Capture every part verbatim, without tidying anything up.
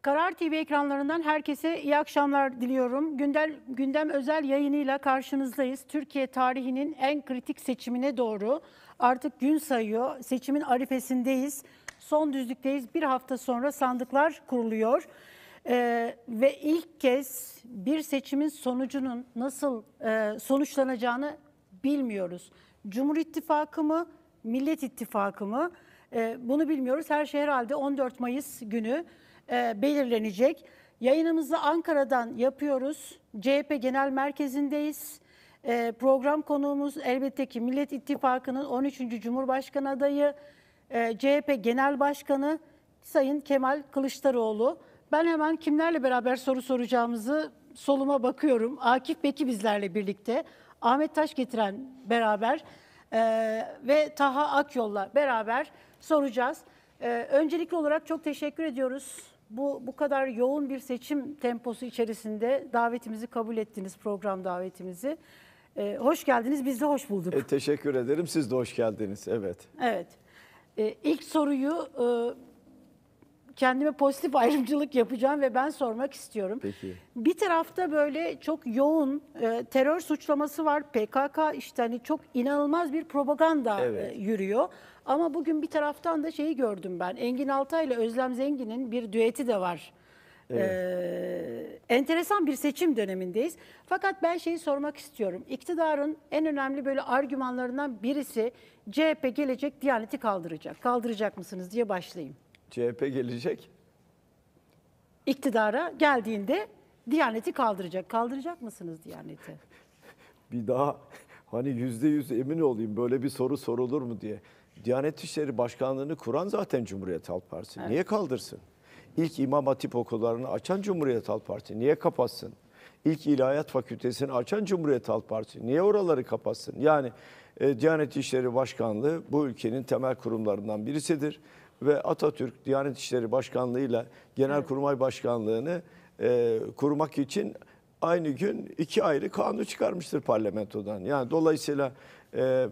Karar T V ekranlarından herkese iyi akşamlar diliyorum. Gündem, gündem özel yayınıyla karşınızdayız. Türkiye tarihinin en kritik seçimine doğru artık gün sayıyor. Seçimin arifesindeyiz. Son düzlükteyiz. Bir hafta sonra sandıklar kuruluyor. Ee, ve ilk kez bir seçimin sonucunun nasıl e, sonuçlanacağını bilmiyoruz. Cumhur İttifakı mı, Millet İttifakı mı? E, bunu bilmiyoruz. Her şey herhalde on dört Mayıs günü e, belirlenecek. Yayınımızı Ankara'dan yapıyoruz. C H P Genel Merkezi'ndeyiz. E, program konuğumuz elbette ki Millet İttifakı'nın on üçüncü Cumhurbaşkanı adayı, e, C H P Genel Başkanı Sayın Kemal Kılıçdaroğlu. Ben hemen kimlerle beraber soru soracağımızı soluma bakıyorum. Akif Beki bizlerle birlikte, Ahmet Taşgetiren beraber e, ve Taha Akyol'la beraber soracağız. E, öncelikli olarak çok teşekkür ediyoruz. Bu bu kadar yoğun bir seçim temposu içerisinde davetimizi kabul ettiniz, program davetimizi. E, hoş geldiniz, biz de hoş bulduk. E, teşekkür ederim, siz de hoş geldiniz. Evet. Evet. E, ilk soruyu e, kendime pozitif ayrımcılık yapacağım ve ben sormak istiyorum. Peki. Bir tarafta böyle çok yoğun e, terör suçlaması var. P K K işte hani çok inanılmaz bir propaganda Evet. e, yürüyor. Ama bugün bir taraftan da şeyi gördüm ben. Engin Altay ile Özlem Zengin'in bir düeti de var. Evet. Ee, enteresan bir seçim dönemindeyiz. Fakat ben şeyi sormak istiyorum. İktidarın en önemli böyle argümanlarından birisi C H P gelecek, Diyanet'i kaldıracak. Kaldıracak mısınız diye başlayayım. C H P gelecek. İktidara geldiğinde Diyanet'i kaldıracak. Kaldıracak mısınız Diyanet'i? Bir daha hani yüzde yüz emin olayım böyle bir soru sorulur mu diye. Diyanet İşleri Başkanlığı'nı kuran zaten Cumhuriyet Halk Partisi. Evet. Niye kaldırsın? İlk İmam Hatip okullarını açan Cumhuriyet Halk Partisi. Niye kapatsın? İlk İlahiyat Fakültesini açan Cumhuriyet Halk Partisi. Niye oraları kapatsın? Yani e, Diyanet İşleri Başkanlığı bu ülkenin temel kurumlarından birisidir. Ve Atatürk Diyanet İşleri Başkanlığı ile Genelkurmay Başkanlığı'nı e, kurmak için aynı gün iki ayrı kanun çıkarmıştır parlamentodan. Yani dolayısıyla e,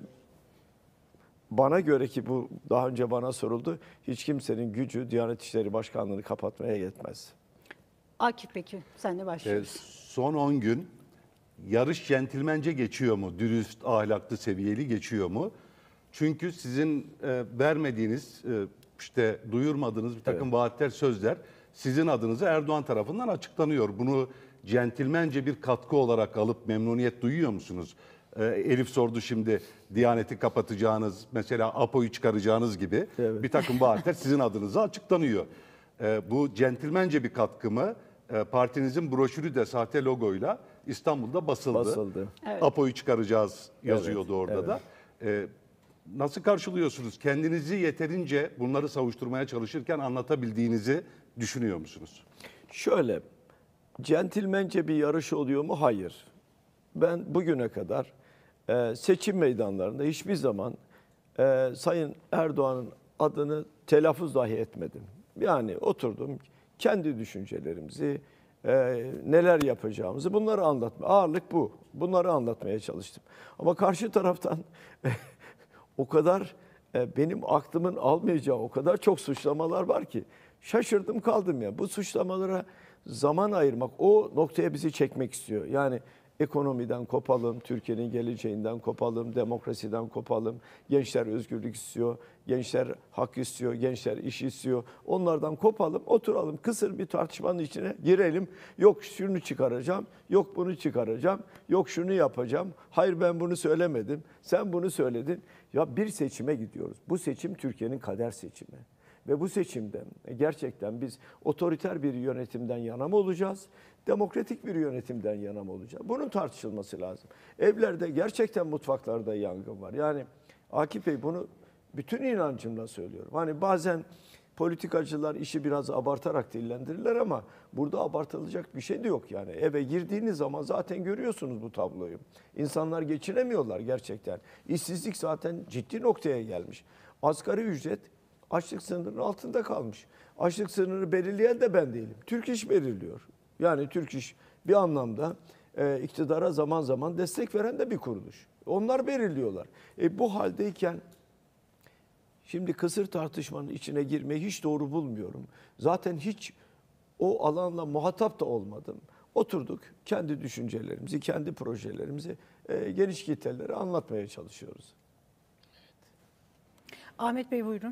bana göre ki bu daha önce bana soruldu, hiç kimsenin gücü Diyanet İşleri Başkanlığı'nı kapatmaya yetmez. Akif peki, senle başlıyoruz. Ee, son on gün yarış centilmence geçiyor mu? Dürüst, ahlaklı, seviyeli geçiyor mu? Çünkü sizin e, vermediğiniz, e, işte duyurmadığınız bir takım Evet. vaatler, sözler sizin adınıza Erdoğan tarafından açıklanıyor. Bunu centilmence bir katkı olarak alıp memnuniyet duyuyor musunuz? Ee, Elif sordu şimdi, Diyanet'i kapatacağınız, mesela Apo'yu çıkaracağınız gibi Evet. bir takım vaatler sizin adınıza açıklanıyor. Ee, bu centilmence bir katkı mı? Ee, partinizin broşürü de sahte logoyla İstanbul'da basıldı. Basıldı. Evet. Apo'yu çıkaracağız yazıyordu Evet, orada evet. da. Ee, nasıl karşılıyorsunuz? Kendinizi yeterince bunları savuşturmaya çalışırken anlatabildiğinizi düşünüyor musunuz? Şöyle, centilmence bir yarış oluyor mu? Hayır. Ben bugüne kadar e, seçim meydanlarında hiçbir zaman e, Sayın Erdoğan'ın adını telaffuz dahi etmedim. Yani oturdum, kendi düşüncelerimizi, e, neler yapacağımızı bunları anlatma. Ağırlık bu. Bunları anlatmaya çalıştım. Ama karşı taraftan o kadar e, benim aklımın almayacağı o kadar çok suçlamalar var ki şaşırdım kaldım ya. Bu suçlamalara zaman ayırmak, o noktaya bizi çekmek istiyor. Yani ekonomiden kopalım, Türkiye'nin geleceğinden kopalım, demokrasiden kopalım. Gençler özgürlük istiyor, gençler hak istiyor, gençler iş istiyor. Onlardan kopalım, oturalım, kısır bir tartışmanın içine girelim. Yok şunu çıkaracağım, yok bunu çıkaracağım, yok şunu yapacağım. Hayır ben bunu söylemedim, sen bunu söyledin. Ya bir seçime gidiyoruz. Bu seçim Türkiye'nin kader seçimi. Ve bu seçimde gerçekten biz otoriter bir yönetimden yana mı olacağız, demokratik bir yönetimden yana mı olacağız? Bunun tartışılması lazım. Evlerde gerçekten mutfaklarda yangın var. Yani Akif Bey bunu bütün inancımla söylüyorum. Hani bazen politikacılar işi biraz abartarak dillendirirler ama burada abartılacak bir şey de yok yani. Eve girdiğiniz zaman zaten görüyorsunuz bu tabloyu. İnsanlar geçinemiyorlar gerçekten. İşsizlik zaten ciddi noktaya gelmiş. Asgari ücret açlık sınırının altında kalmış. Açlık sınırını belirleyen de ben değilim. Türk İş belirliyor. Yani Türk İş bir anlamda e, iktidara zaman zaman destek veren de bir kuruluş. Onlar belirliyorlar. E, bu haldeyken şimdi kısır tartışmanın içine girmeyi hiç doğru bulmuyorum. Zaten hiç o alanla muhatap da olmadım. Oturduk, kendi düşüncelerimizi, kendi projelerimizi e, geniş kitlelere anlatmaya çalışıyoruz. Ahmet Bey buyurun.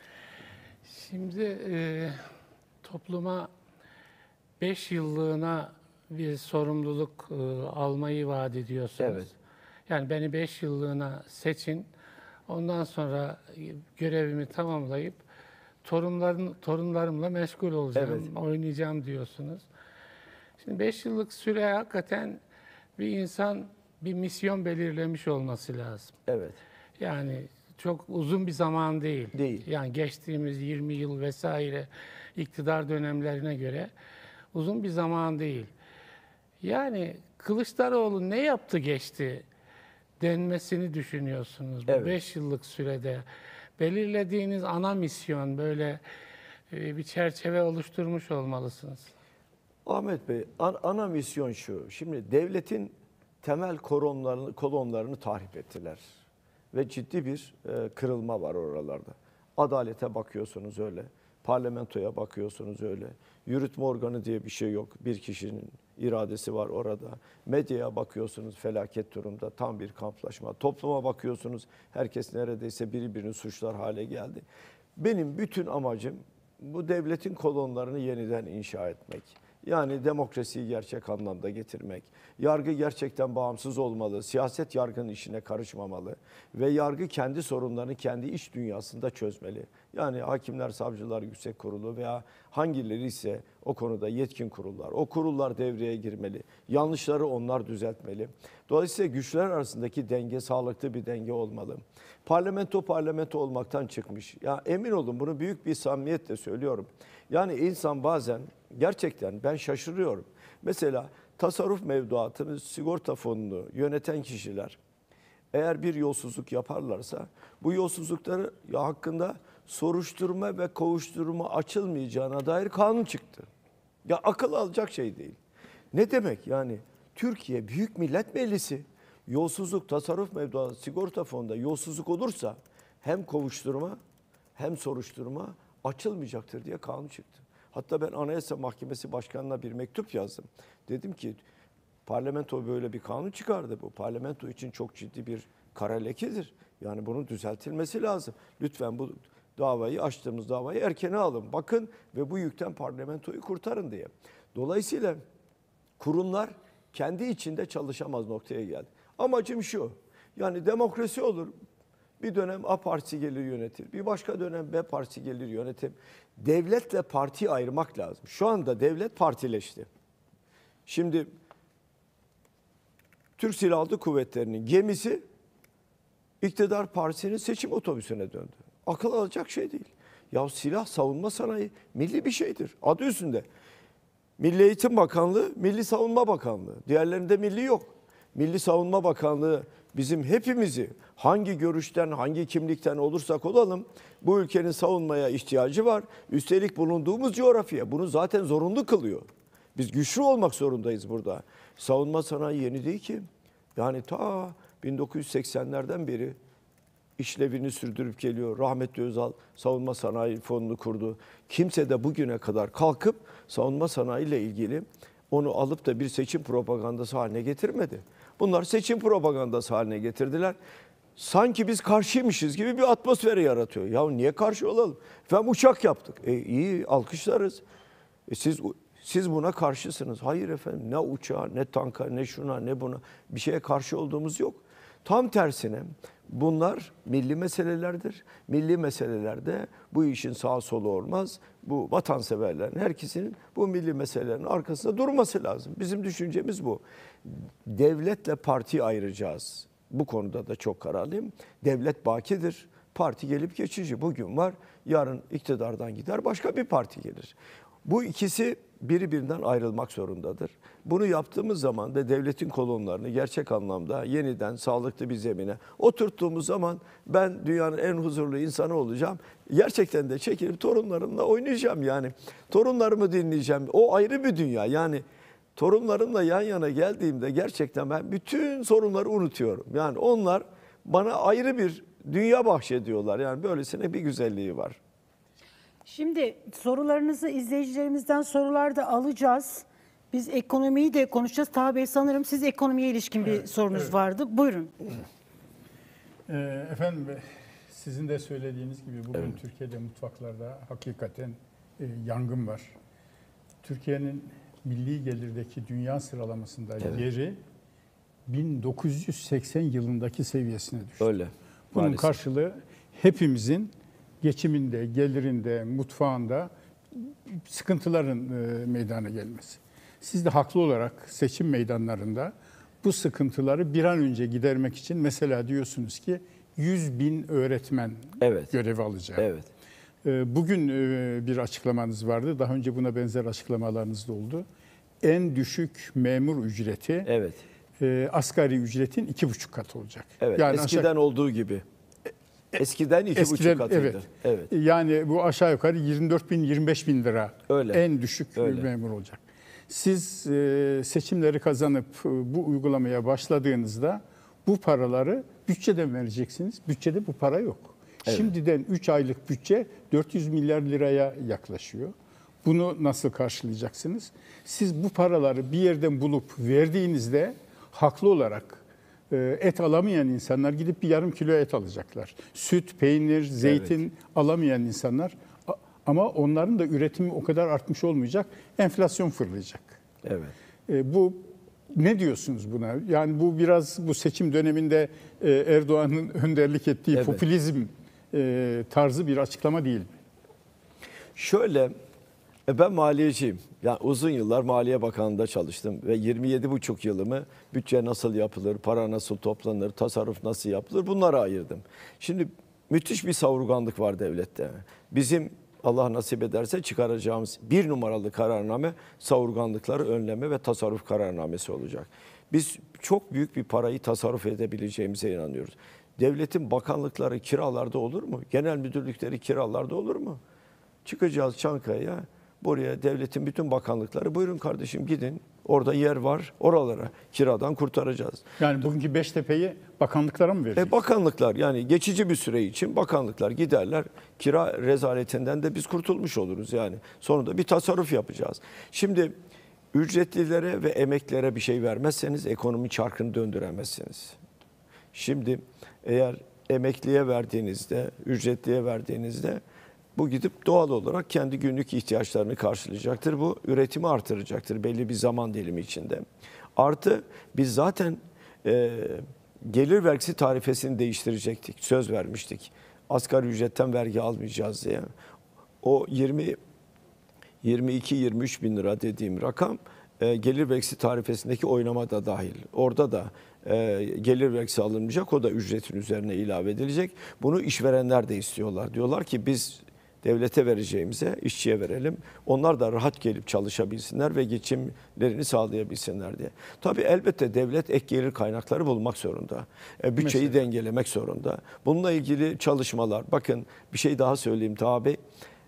Şimdi e, topluma beş yıllığına bir sorumluluk e, almayı vaat ediyorsunuz. Evet. Yani beni beş yıllığına seçin. Ondan sonra görevimi tamamlayıp torunların torunlarımla meşgul olacağım, Evet. oynayacağım diyorsunuz. Şimdi beş yıllık süre hakikaten bir insan bir misyon belirlemiş olması lazım. Evet. Yani çok uzun bir zaman değil. Değil. Yani geçtiğimiz yirmi yıl vesaire iktidar dönemlerine göre uzun bir zaman değil. Yani Kılıçdaroğlu ne yaptı geçti denmesini düşünüyorsunuz bu Evet. beş yıllık sürede. Belirlediğiniz ana misyon böyle e, bir çerçeve oluşturmuş olmalısınız. Ahmet Bey, an- ana misyon şu. Şimdi devletin temel kolonlarını, kolonlarını tahrip ettiler. Ve ciddi bir e, kırılma var oralarda. Adalete bakıyorsunuz öyle. Parlamentoya bakıyorsunuz öyle. Yürütme organı diye bir şey yok. Bir kişinin iradesi var orada. Medyaya bakıyorsunuz felaket durumda. Tam bir kamplaşma. Topluma bakıyorsunuz herkes neredeyse birbirini suçlar hale geldi. Benim bütün amacım bu devletin kolonlarını yeniden inşa etmek. Yani demokrasiyi gerçek anlamda getirmek. Yargı gerçekten bağımsız olmalı. Siyaset yargının işine karışmamalı. Ve yargı kendi sorunlarını kendi iç dünyasında çözmeli. Yani Hakimler Savcılar Yüksek Kurulu veya hangileri ise o konuda yetkin kurullar. O kurullar devreye girmeli. Yanlışları onlar düzeltmeli. Dolayısıyla güçler arasındaki denge sağlıklı bir denge olmalı. Parlamento parlamento olmaktan çıkmış. Ya emin olun bunu büyük bir samimiyetle söylüyorum. Yani insan bazen gerçekten ben şaşırıyorum. Mesela tasarruf mevduatını, sigorta fonunu yöneten kişiler eğer bir yolsuzluk yaparlarsa bu yolsuzlukları ya hakkında soruşturma ve kovuşturma açılmayacağına dair kanun çıktı. Ya akıl alacak şey değil. Ne demek yani Türkiye Büyük Millet Meclisi yolsuzluk, tasarruf mevduatı, sigorta fonunda yolsuzluk olursa hem kovuşturma hem soruşturma açılmayacaktır diye kanun çıktı. Hatta ben Anayasa Mahkemesi Başkanı'na bir mektup yazdım. Dedim ki parlamento böyle bir kanun çıkardı bu. Parlamento için çok ciddi bir kara lekedir. Yani bunun düzeltilmesi lazım. Lütfen bu davayı, açtığımız davayı erkene alın. Bakın ve bu yükten parlamentoyu kurtarın diye. Dolayısıyla kurumlar kendi içinde çalışamaz noktaya geldi. Amacım şu. Yani demokrasi olur. Bir dönem A partisi gelir yönetir. Bir başka dönem B partisi gelir yönetir. Devletle partiyi ayırmak lazım. Şu anda devlet partileşti. Şimdi Türk Silahlı Kuvvetleri'nin gemisi iktidar partisinin seçim otobüsüne döndü. Akıl alacak şey değil. Ya silah savunma sanayi milli bir şeydir. Adı üstünde. Milli Eğitim Bakanlığı, Milli Savunma Bakanlığı. Diğerlerinde milli yok. Milli Savunma Bakanlığı bizim hepimizi hangi görüşten, hangi kimlikten olursak olalım bu ülkenin savunmaya ihtiyacı var. Üstelik bulunduğumuz coğrafya bunu zaten zorunlu kılıyor. Biz güçlü olmak zorundayız burada. Savunma sanayi yeni değil ki. Yani ta bin dokuz yüz seksenlerden beri işlevini sürdürüp geliyor. Rahmetli Özal Savunma Sanayi Fonu'nu kurdu. Kimse de bugüne kadar kalkıp savunma sanayi ile ilgili onu alıp da bir seçim propagandası haline getirmedi. Bunlar seçim propagandası haline getirdiler. Sanki biz karşıymışız gibi bir atmosferi yaratıyor. Ya niye karşı olalım? Efendim uçak yaptık. E iyi alkışlarız. E siz siz buna karşısınız. Hayır efendim ne uçağa, ne tanka, ne şuna, ne buna bir şeye karşı olduğumuz yok. Tam tersine bunlar milli meselelerdir. Milli meselelerde bu işin sağ solu olmaz. Bu vatanseverlerin herkesinin bu milli meselelerin arkasında durması lazım. Bizim düşüncemiz bu. Devletle partiyi ayıracağız. Bu konuda da çok kararlıyım. Devlet bakidir. Parti gelip geçici. Bugün var, yarın iktidardan gider, başka bir parti gelir. Bu ikisi birbirinden ayrılmak zorundadır. Bunu yaptığımız zaman da devletin kolonlarını gerçek anlamda yeniden sağlıklı bir zemine oturttuğumuz zaman ben dünyanın en huzurlu insanı olacağım. Gerçekten de çekilip torunlarımla oynayacağım yani. Torunlarımı dinleyeceğim. O ayrı bir dünya. Yani torunlarımla yan yana geldiğimde gerçekten ben bütün sorunları unutuyorum. Yani onlar bana ayrı bir dünya bahşediyorlar. Yani böylesine bir güzelliği var. Şimdi sorularınızı izleyicilerimizden sorular da alacağız. Biz ekonomiyi de konuşacağız. Taha Bey, sanırım siz ekonomiye ilişkin bir sorunuz evet. vardı. Buyurun. Ee, efendim sizin de söylediğiniz gibi bugün evet. Türkiye'de mutfaklarda hakikaten e, yangın var. Türkiye'nin milli gelirdeki dünya sıralamasında evet. yeri bin dokuz yüz seksen yılındaki seviyesine düştü. Öyle. Bunun maalesef. karşılığı hepimizin geçiminde, gelirinde, mutfağında sıkıntıların e, meydana gelmesi. Siz de haklı olarak seçim meydanlarında bu sıkıntıları bir an önce gidermek için mesela diyorsunuz ki yüz bin öğretmen evet. görevi alacak. Evet. Bugün bir açıklamanız vardı. Daha önce buna benzer açıklamalarınız da oldu. En düşük memur ücreti evet. asgari ücretin iki buçuk katı olacak. Evet. Yani eskiden aşağı... olduğu gibi. Eskiden iki Eskiden, buçuk katıydı. Evet. evet. Yani bu aşağı yukarı yirmi dört bin yirmi beş bin lira Öyle. en düşük Öyle. memur olacak. Siz seçimleri kazanıp bu uygulamaya başladığınızda bu paraları bütçeden vereceksiniz. Bütçede bu para yok. Evet. Şimdiden üç aylık bütçe dört yüz milyar liraya yaklaşıyor. Bunu nasıl karşılayacaksınız? Siz bu paraları bir yerden bulup verdiğinizde haklı olarak et alamayan insanlar gidip bir yarım kilo et alacaklar. Süt, peynir, zeytin evet. alamayan insanlar, ama onların da üretimi o kadar artmış olmayacak. Enflasyon fırlayacak. Evet. Bu ne diyorsunuz buna? Yani bu biraz bu seçim döneminde Erdoğan'ın önderlik ettiği evet. popülizm tarzı bir açıklama değil mi? Şöyle, ben maliyeciyim. Yani uzun yıllar Maliye Bakanlığı'nda çalıştım ve yirmi yedi buçuk yılımı bütçe nasıl yapılır, para nasıl toplanır, tasarruf nasıl yapılır bunlara ayırdım. Şimdi müthiş bir savurganlık var devlette. Bizim Allah nasip ederse çıkaracağımız bir numaralı kararname savurganlıkları önleme ve tasarruf kararnamesi olacak. Biz çok büyük bir parayı tasarruf edebileceğimize inanıyoruz. Devletin bakanlıkları kiralarda olur mu? Genel müdürlükleri kiralarda olur mu? Çıkacağız Çankaya'ya, buraya devletin bütün bakanlıkları, buyurun kardeşim gidin, orada yer var, oralara kiradan kurtaracağız. Yani bugünkü Beştepe'yi bakanlıklara mı vereceğiz? E bakanlıklar, yani geçici bir süre için bakanlıklar giderler, kira rezaletinden de biz kurtulmuş oluruz yani. Sonunda bir tasarruf yapacağız. Şimdi ücretlilere ve emeklilere bir şey vermezseniz ekonomi çarkını döndüremezsiniz. Şimdi eğer emekliye verdiğinizde, ücretliye verdiğinizde bu gidip doğal olarak kendi günlük ihtiyaçlarını karşılayacaktır. Bu üretimi artıracaktır belli bir zaman dilimi içinde. Artı biz zaten e, gelir vergisi tarifesini değiştirecektik. Söz vermiştik. Asgari ücretten vergi almayacağız diye. O yirmi, yirmi iki yirmi üç bin lira dediğim rakam e, gelir vergisi tarifesindeki oynama da dahil. Orada da e, gelir vergisi alınmayacak. O da ücretin üzerine ilave edilecek. Bunu işverenler de istiyorlar. Diyorlar ki biz devlete vereceğimize işçiye verelim. Onlar da rahat gelip çalışabilsinler ve geçimlerini sağlayabilsinler diye. Tabii elbette devlet ek gelir kaynakları bulmak zorunda. E, bütçeyi Mesela. dengelemek zorunda. Bununla ilgili çalışmalar. Bakın bir şey daha söyleyeyim Taha Bey.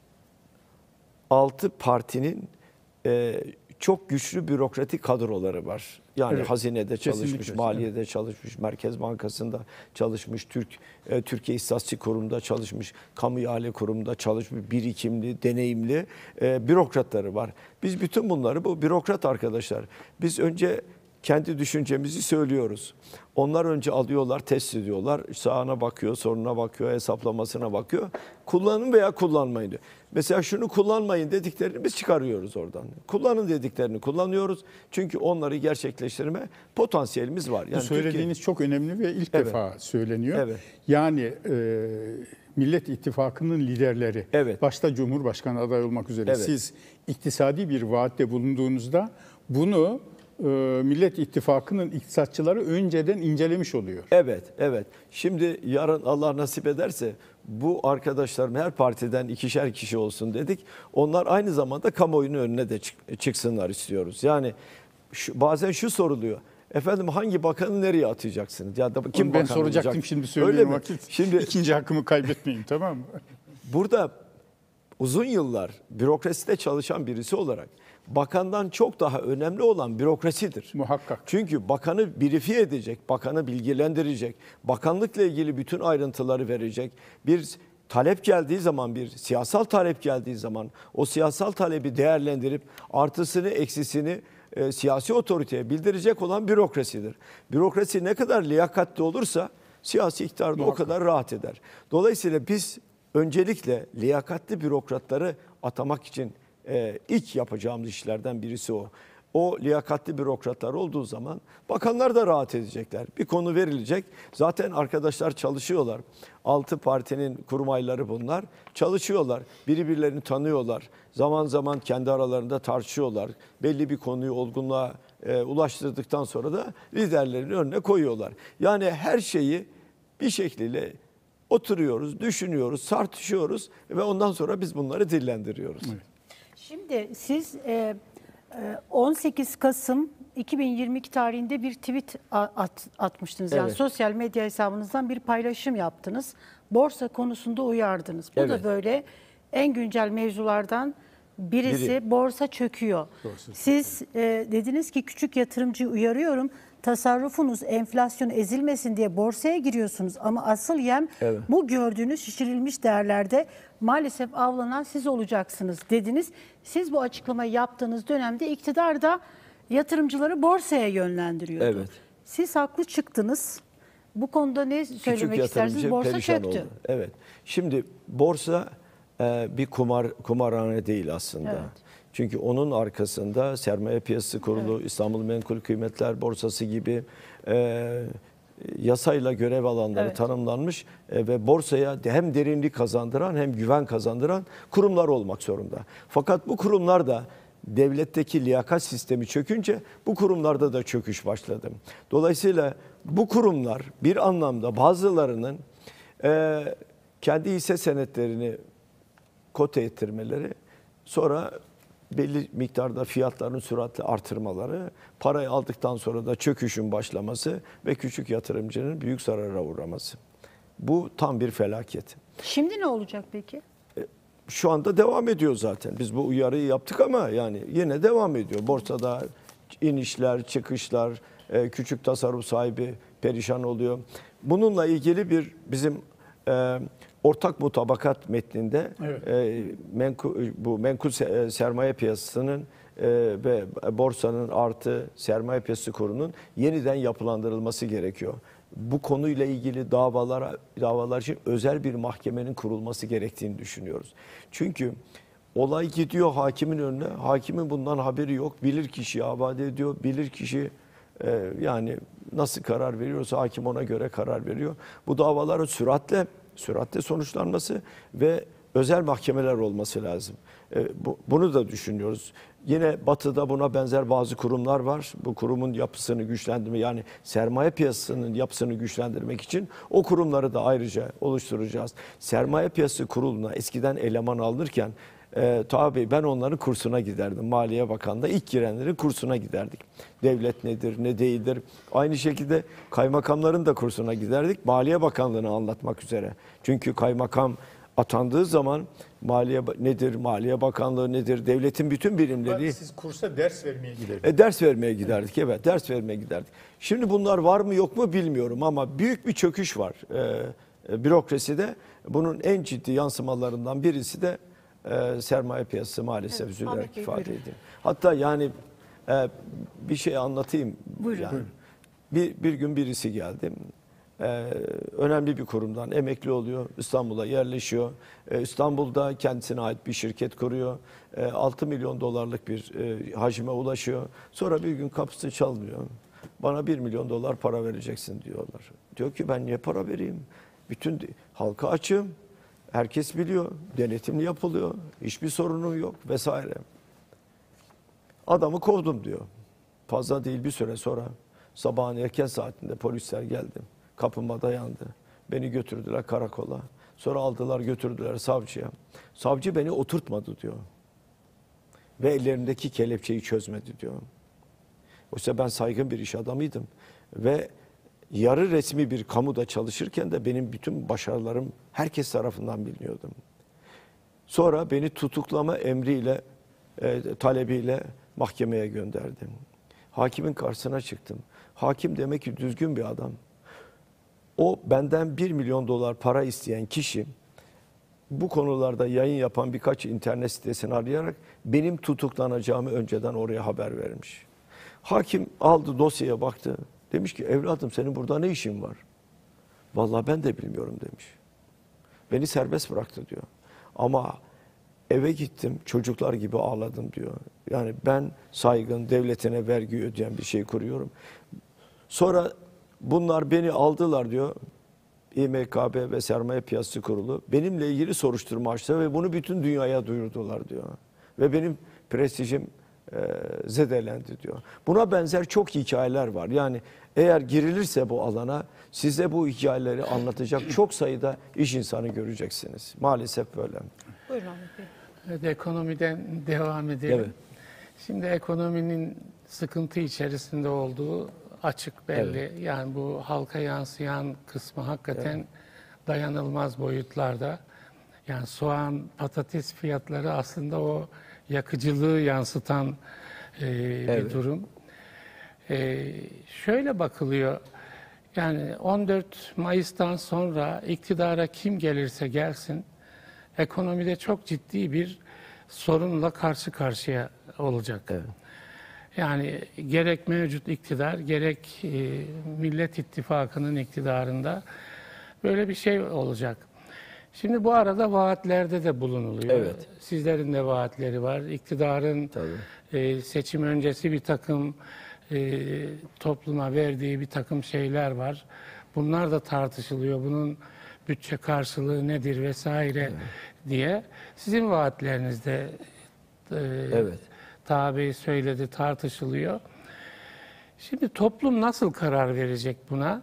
Altı partinin e, çok güçlü bürokratik kadroları var. Yani evet, hazinede çalışmış, maliyede evet. çalışmış, Merkez Bankası'nda çalışmış, Türk e, Türkiye İstatistik Kurumu'nda çalışmış, Kamu İhale Kurumu'nda çalışmış, birikimli, deneyimli e, bürokratları var. Biz bütün bunları, bu bürokrat arkadaşlar, biz önce kendi düşüncemizi söylüyoruz. Onlar önce alıyorlar, test ediyorlar. Sağına bakıyor, sorununa bakıyor, hesaplamasına bakıyor. Kullanın veya kullanmayın diyor. Mesela şunu kullanmayın dediklerini biz çıkarıyoruz oradan. Kullanın dediklerini kullanıyoruz. Çünkü onları gerçekleştirme potansiyelimiz var. Yani Bu söylediğiniz Türkiye... çok önemli ve ilk evet. defa söyleniyor. Evet. Yani e, Millet İttifakı'nın liderleri, evet. başta Cumhurbaşkanı adayı olmak üzere evet. siz iktisadi bir vaatte bulunduğunuzda bunu Millet İttifakı'nın iktisatçıları önceden incelemiş oluyor. Evet, evet. Şimdi yarın Allah nasip ederse bu arkadaşlarım her partiden ikişer kişi olsun dedik. Onlar aynı zamanda kamuoyunun önüne de çıksınlar istiyoruz. Yani şu, bazen şu soruluyor. Efendim hangi bakanı nereye atayacaksınız? Ya da kim ben soracaktım olacak? Şimdi söylüyorum vakit. Şimdi ikinci hakkımı kaybetmeyeyim tamam mı? Burada uzun yıllar bürokraside çalışan birisi olarak bakandan çok daha önemli olan bürokrasidir. Muhakkak. Çünkü bakanı birifiye edecek, bakanı bilgilendirecek, bakanlıkla ilgili bütün ayrıntıları verecek, bir talep geldiği zaman, bir siyasal talep geldiği zaman o siyasal talebi değerlendirip artısını eksisini e, siyasi otoriteye bildirecek olan bürokrasidir. Bürokrasi ne kadar liyakatli olursa siyasi iktidar da o kadar rahat eder. Dolayısıyla biz öncelikle liyakatli bürokratları atamak için e, ilk yapacağımız işlerden birisi o. O liyakatli bürokratlar olduğu zaman bakanlar da rahat edecekler. Bir konu verilecek. Zaten arkadaşlar çalışıyorlar. Altı partinin kurmayları bunlar. Çalışıyorlar. Birbirlerini tanıyorlar. Zaman zaman kendi aralarında tartışıyorlar. Belli bir konuyu olgunluğa e, ulaştırdıktan sonra da liderlerin önüne koyuyorlar. Yani her şeyi bir şekilde oturuyoruz, düşünüyoruz, tartışıyoruz ve ondan sonra biz bunları dillendiriyoruz. Evet. Şimdi siz e, on sekiz Kasım iki bin yirmi iki tarihinde bir tweet at, atmıştınız. Yani Evet. sosyal medya hesabınızdan bir paylaşım yaptınız. Borsa konusunda uyardınız. Bu Evet. da böyle en güncel mevzulardan birisi. Biri. Borsa çöküyor. Borsa Siz e, dediniz ki küçük yatırımcıyı uyarıyorum. Tasarrufunuz enflasyon ezilmesin diye borsaya giriyorsunuz ama asıl yem Evet. bu gördüğünüz şişirilmiş değerlerde maalesef avlanan siz olacaksınız dediniz. Siz bu açıklamayı yaptığınız dönemde iktidar da yatırımcıları borsaya yönlendiriyordu. Evet. Siz haklı çıktınız. Bu konuda ne söylemek istersiniz? yatırımcı Borsa perişan çöktü. oldu. Evet. Şimdi borsa e, bir kumar kumarhane değil aslında. Evet. Çünkü onun arkasında Sermaye Piyasası Kurulu, İstanbul Menkul Kıymetler Borsası gibi e, yasayla görev alanları Evet. tanımlanmış e, ve borsaya hem derinlik kazandıran hem güven kazandıran kurumlar olmak zorunda. Fakat bu kurumlar da devletteki liyakat sistemi çökünce bu kurumlarda da çöküş başladı. Dolayısıyla bu kurumlar bir anlamda bazılarının e, kendi hisse senetlerini kote ettirmeleri, sonra belli miktarda fiyatların süratle artırmaları, parayı aldıktan sonra da çöküşün başlaması ve küçük yatırımcının büyük zarara uğraması. Bu tam bir felaket. Şimdi ne olacak peki? Şu anda devam ediyor zaten. Biz bu uyarıyı yaptık ama yani yine devam ediyor. Borsada inişler, çıkışlar, e, küçük tasarruf sahibi perişan oluyor. Bununla ilgili bir bizim e, ortak mutabakat metninde Evet. e, menkul, bu menkul sermaye piyasasının e, ve borsanın artı sermaye piyasası kurunun yeniden yapılandırılması gerekiyor. Bu konuyla ilgili davalara, davalar için özel bir mahkemenin kurulması gerektiğini düşünüyoruz. Çünkü olay gidiyor hakimin önüne, hakimin bundan haberi yok, bilir kişiyi havale ediyor, bilir kişi e, yani nasıl karar veriyorsa hakim ona göre karar veriyor. Bu davaların süratle, süratle sonuçlanması ve özel mahkemeler olması lazım. E, bu, bunu da düşünüyoruz. Yine Batı'da buna benzer bazı kurumlar var. Bu kurumun yapısını güçlendirme, yani sermaye piyasasının yapısını güçlendirmek için o kurumları da ayrıca oluşturacağız. Sermaye Piyasası Kurulu'na eskiden eleman alınırken e, tabii ben onların kursuna giderdim. Maliye Bakanlığı'nda ilk girenlerin kursuna giderdik. Devlet nedir, ne değildir. Aynı şekilde kaymakamların da kursuna giderdik. Maliye Bakanlığı'nı anlatmak üzere. Çünkü kaymakam atandığı zaman Maliye nedir, Maliye Bakanlığı nedir, devletin bütün birimleri... Siz kursa ders vermeye giderdiniz. E, ders vermeye giderdik, evet ders vermeye giderdik. Şimdi bunlar var mı yok mu bilmiyorum ama büyük bir çöküş var e, e, bürokraside. Bunun en ciddi yansımalarından birisi de e, sermaye piyasası maalesef, Evet, üzülerek Ahmet Bey, ifade buyurun. edeyim. Hatta yani e, bir şey anlatayım. Buyurun. Yani, bir, bir gün birisi geldi. Ee, önemli bir kurumdan emekli oluyor, İstanbul'a yerleşiyor. Ee, İstanbul'da kendisine ait bir şirket kuruyor. Ee, altı milyon dolarlık bir e, hacme ulaşıyor. Sonra bir gün kapısı çalmıyor. Bana bir milyon dolar para vereceksin diyorlar. Diyor ki ben niye para vereyim? Bütün halka açığım. Herkes biliyor. Denetimli yapılıyor. Hiçbir sorunum yok vesaire. Adamı kovdum diyor. Fazla değil, bir süre sonra sabahın erken saatinde polisler geldi. Kapıma dayandı. Beni götürdüler karakola. Sonra aldılar götürdüler savcıya. Savcı beni oturtmadı diyor. Ve ellerindeki kelepçeyi çözmedi diyor. Oysa ben saygın bir iş adamıydım. Ve yarı resmi bir kamuda çalışırken de benim bütün başarılarım herkes tarafından biliniyordum. Sonra beni tutuklama emriyle, e, talebiyle mahkemeye gönderdim. Hakimin karşısına çıktım. Hakim demek ki düzgün bir adam. O benden bir milyon dolar para isteyen kişi bu konularda yayın yapan birkaç internet sitesini arayarak benim tutuklanacağımı önceden oraya haber vermiş. Hakim aldı dosyaya baktı. Demiş ki evladım senin burada ne işin var? Vallahi ben de bilmiyorum demiş. Beni serbest bıraktı diyor. Ama eve gittim çocuklar gibi ağladım diyor. Yani ben saygın devletine vergi ödeyen bir şey kuruyorum. Sonra bunlar beni aldılar diyor. İ M K B ve Sermaye Piyasası Kurulu benimle ilgili soruşturma açtı ve bunu bütün dünyaya duyurdular diyor. Ve benim prestijim e, zedelendi diyor. Buna benzer çok hikayeler var. Yani eğer girilirse bu alana size bu hikayeleri anlatacak çok sayıda iş insanı göreceksiniz. Maalesef böyle. Buyurun Ahmet Bey. Evet, ekonomiden devam edelim. Evet. Şimdi ekonominin sıkıntı içerisinde olduğu açık belli. Evet. Yani bu halka yansıyan kısmı hakikaten evet. dayanılmaz boyutlarda. Yani soğan, patates fiyatları aslında o yakıcılığı yansıtan e, evet. bir durum. E, şöyle bakılıyor. Yani on dört Mayıs'tan sonra iktidara kim gelirse gelsin ekonomide çok ciddi bir sorunla karşı karşıya olacak. Evet. Yani gerek mevcut iktidar, gerek e, Millet İttifakı'nın iktidarında böyle bir şey olacak. Şimdi bu arada vaatlerde de bulunuluyor. Evet. Sizlerin de vaatleri var. İktidarın e, seçim öncesi bir takım e, topluma verdiği bir takım şeyler var. Bunlar da tartışılıyor. Bunun bütçe karşılığı nedir vesaire evet. diye. Sizin vaatlerinizde e, evet. Taha Bey söyledi, tartışılıyor. Şimdi toplum nasıl karar verecek buna?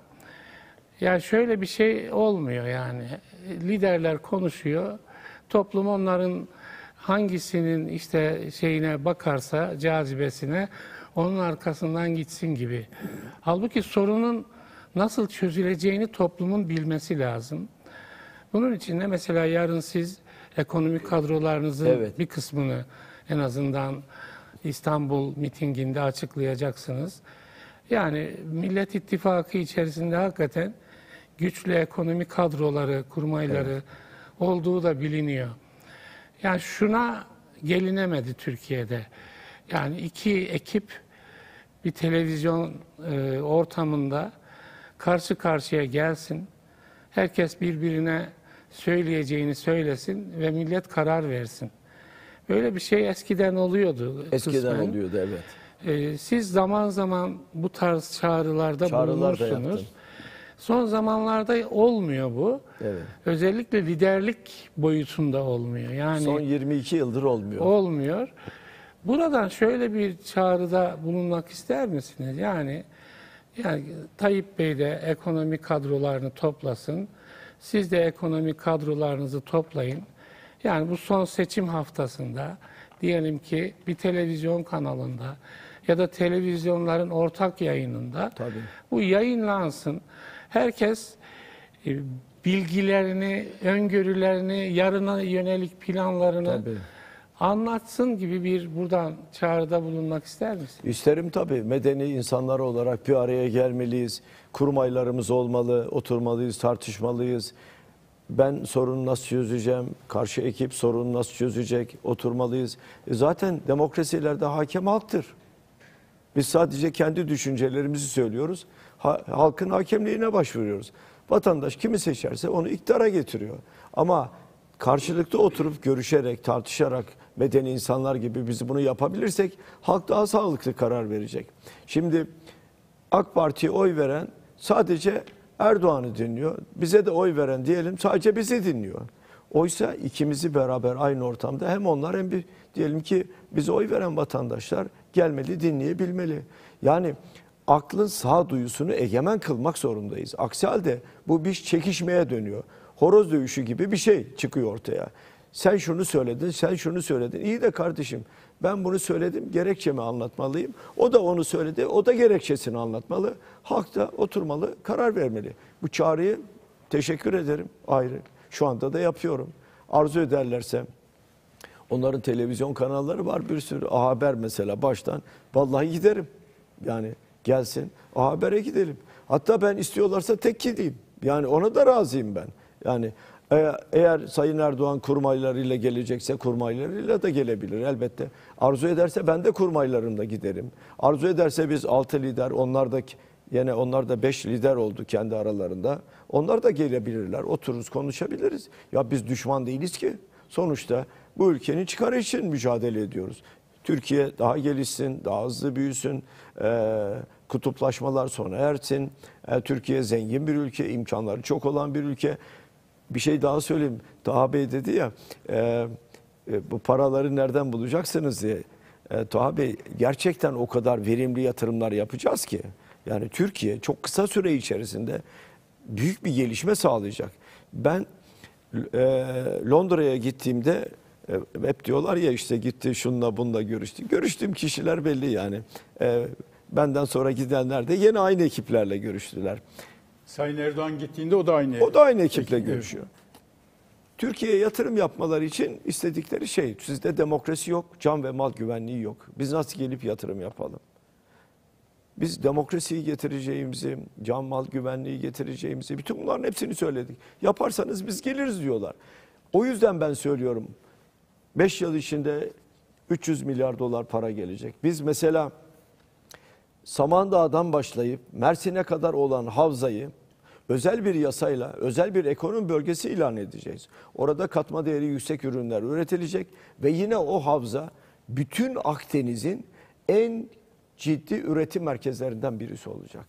Ya şöyle bir şey olmuyor yani. Liderler konuşuyor. Toplum onların hangisinin işte şeyine bakarsa, cazibesine onun arkasından gitsin gibi. Halbuki sorunun nasıl çözüleceğini toplumun bilmesi lazım. Bunun için de mesela yarın siz ekonomik kadrolarınızın evet. bir kısmını en azından İstanbul mitinginde açıklayacaksınız. Yani Millet İttifakı içerisinde hakikaten güçlü ekonomik kadroları, kurmayları evet. olduğu da biliniyor. Yani şuna gelinemedi Türkiye'de. Yani iki ekip bir televizyon e, ortamında karşı karşıya gelsin. Herkes birbirine söyleyeceğini söylesin ve millet karar versin. Böyle bir şey eskiden oluyordu. Eskiden kısmen. oluyordu evet. Ee, siz zaman zaman bu tarz çağrılarda Çağrılar bulunursunuz. Son zamanlarda olmuyor bu. Evet. Özellikle liderlik boyutunda olmuyor. Yani son yirmi iki yıldır olmuyor. Olmuyor. Buradan şöyle bir çağrıda bulunmak ister misiniz? Yani yani Tayyip Bey de ekonomik kadrolarını toplasın. Siz de ekonomik kadrolarınızı toplayın. Yani bu son seçim haftasında diyelim ki bir televizyon kanalında ya da televizyonların ortak yayınında Tabii. bu yayınlansın. Herkes e, bilgilerini, öngörülerini, yarına yönelik planlarını Tabii. anlatsın gibi bir buradan çağrıda bulunmak ister misin? İsterim tabii. Medeni insanlar olarak bir araya gelmeliyiz. Kurmaylarımız olmalı, oturmalıyız, tartışmalıyız. Ben sorunu nasıl çözeceğim, karşı ekip sorunu nasıl çözecek, oturmalıyız. E zaten demokrasilerde hakem halktır. Biz sadece kendi düşüncelerimizi söylüyoruz. Ha, halkın hakemliğine başvuruyoruz. Vatandaş kimi seçerse onu iktidara getiriyor. Ama karşılıklı oturup görüşerek, tartışarak medeni insanlar gibi biz bunu yapabilirsek halk daha sağlıklı karar verecek. Şimdi AK Parti'ye oy veren sadece Erdoğan'ı dinliyor. Bize de oy veren diyelim sadece bizi dinliyor. Oysa ikimizi beraber aynı ortamda hem onlar hem bir diyelim ki bize oy veren vatandaşlar gelmeli, dinleyebilmeli. Yani aklın sağduyusunu egemen kılmak zorundayız. Aksi halde bu bir çekişmeye dönüyor. Horoz dövüşü gibi bir şey çıkıyor ortaya. Sen şunu söyledin, sen şunu söyledin. İyi de kardeşim ben bunu söyledim, gerekçemi anlatmalıyım. O da onu söyledi, o da gerekçesini anlatmalı. Halk da oturmalı, karar vermeli. Bu çağrıyı teşekkür ederim ayrı. Şu anda da yapıyorum. Arzu ederlerse onların televizyon kanalları var bir sürü. A Haber mesela baştan. Vallahi giderim. Yani gelsin A Haber'e gidelim. Hatta ben istiyorlarsa tek gideyim. Yani ona da razıyım ben. Yani Eğer, eğer Sayın Erdoğan kurmaylarıyla gelecekse kurmaylarıyla da gelebilir elbette. Arzu ederse ben de kurmaylarımla giderim. Arzu ederse biz altı lider, onlar da yine onlar da beş lider oldu kendi aralarında. Onlar da gelebilirler. Otururuz, konuşabiliriz. Ya biz düşman değiliz ki. Sonuçta bu ülkenin çıkarı için mücadele ediyoruz. Türkiye daha gelişsin, daha hızlı büyüsün, e, kutuplaşmalar sona ersin. E, Türkiye zengin bir ülke, imkanları çok olan bir ülke. Bir şey daha söyleyeyim. Taha Bey dedi ya, e, e, bu paraları nereden bulacaksınız diye. E, Taha Bey, gerçekten o kadar verimli yatırımlar yapacağız ki. Yani Türkiye çok kısa süre içerisinde büyük bir gelişme sağlayacak. Ben e, Londra'ya gittiğimde e, hep diyorlar ya işte gitti şununla bununla görüştü. Görüştüğüm kişiler belli yani. E, benden sonra gidenler de yine aynı ekiplerle görüştüler. Sayın Erdoğan gittiğinde o da aynı. O da aynı ekiple görüşüyor. Türkiye'ye yatırım yapmaları için istedikleri şey, sizde demokrasi yok, can ve mal güvenliği yok. Biz nasıl gelip yatırım yapalım? Biz demokrasiyi getireceğimizi, can mal güvenliği getireceğimizi, bütün bunların hepsini söyledik. Yaparsanız biz geliriz diyorlar. O yüzden ben söylüyorum, beş yıl içinde üç yüz milyar dolar para gelecek. Biz mesela Samandağ'dan başlayıp Mersin'e kadar olan havzayı özel bir yasayla, özel bir ekonomi bölgesi ilan edeceğiz. Orada katma değeri yüksek ürünler üretilecek ve yine o havza bütün Akdeniz'in en ciddi üretim merkezlerinden birisi olacak.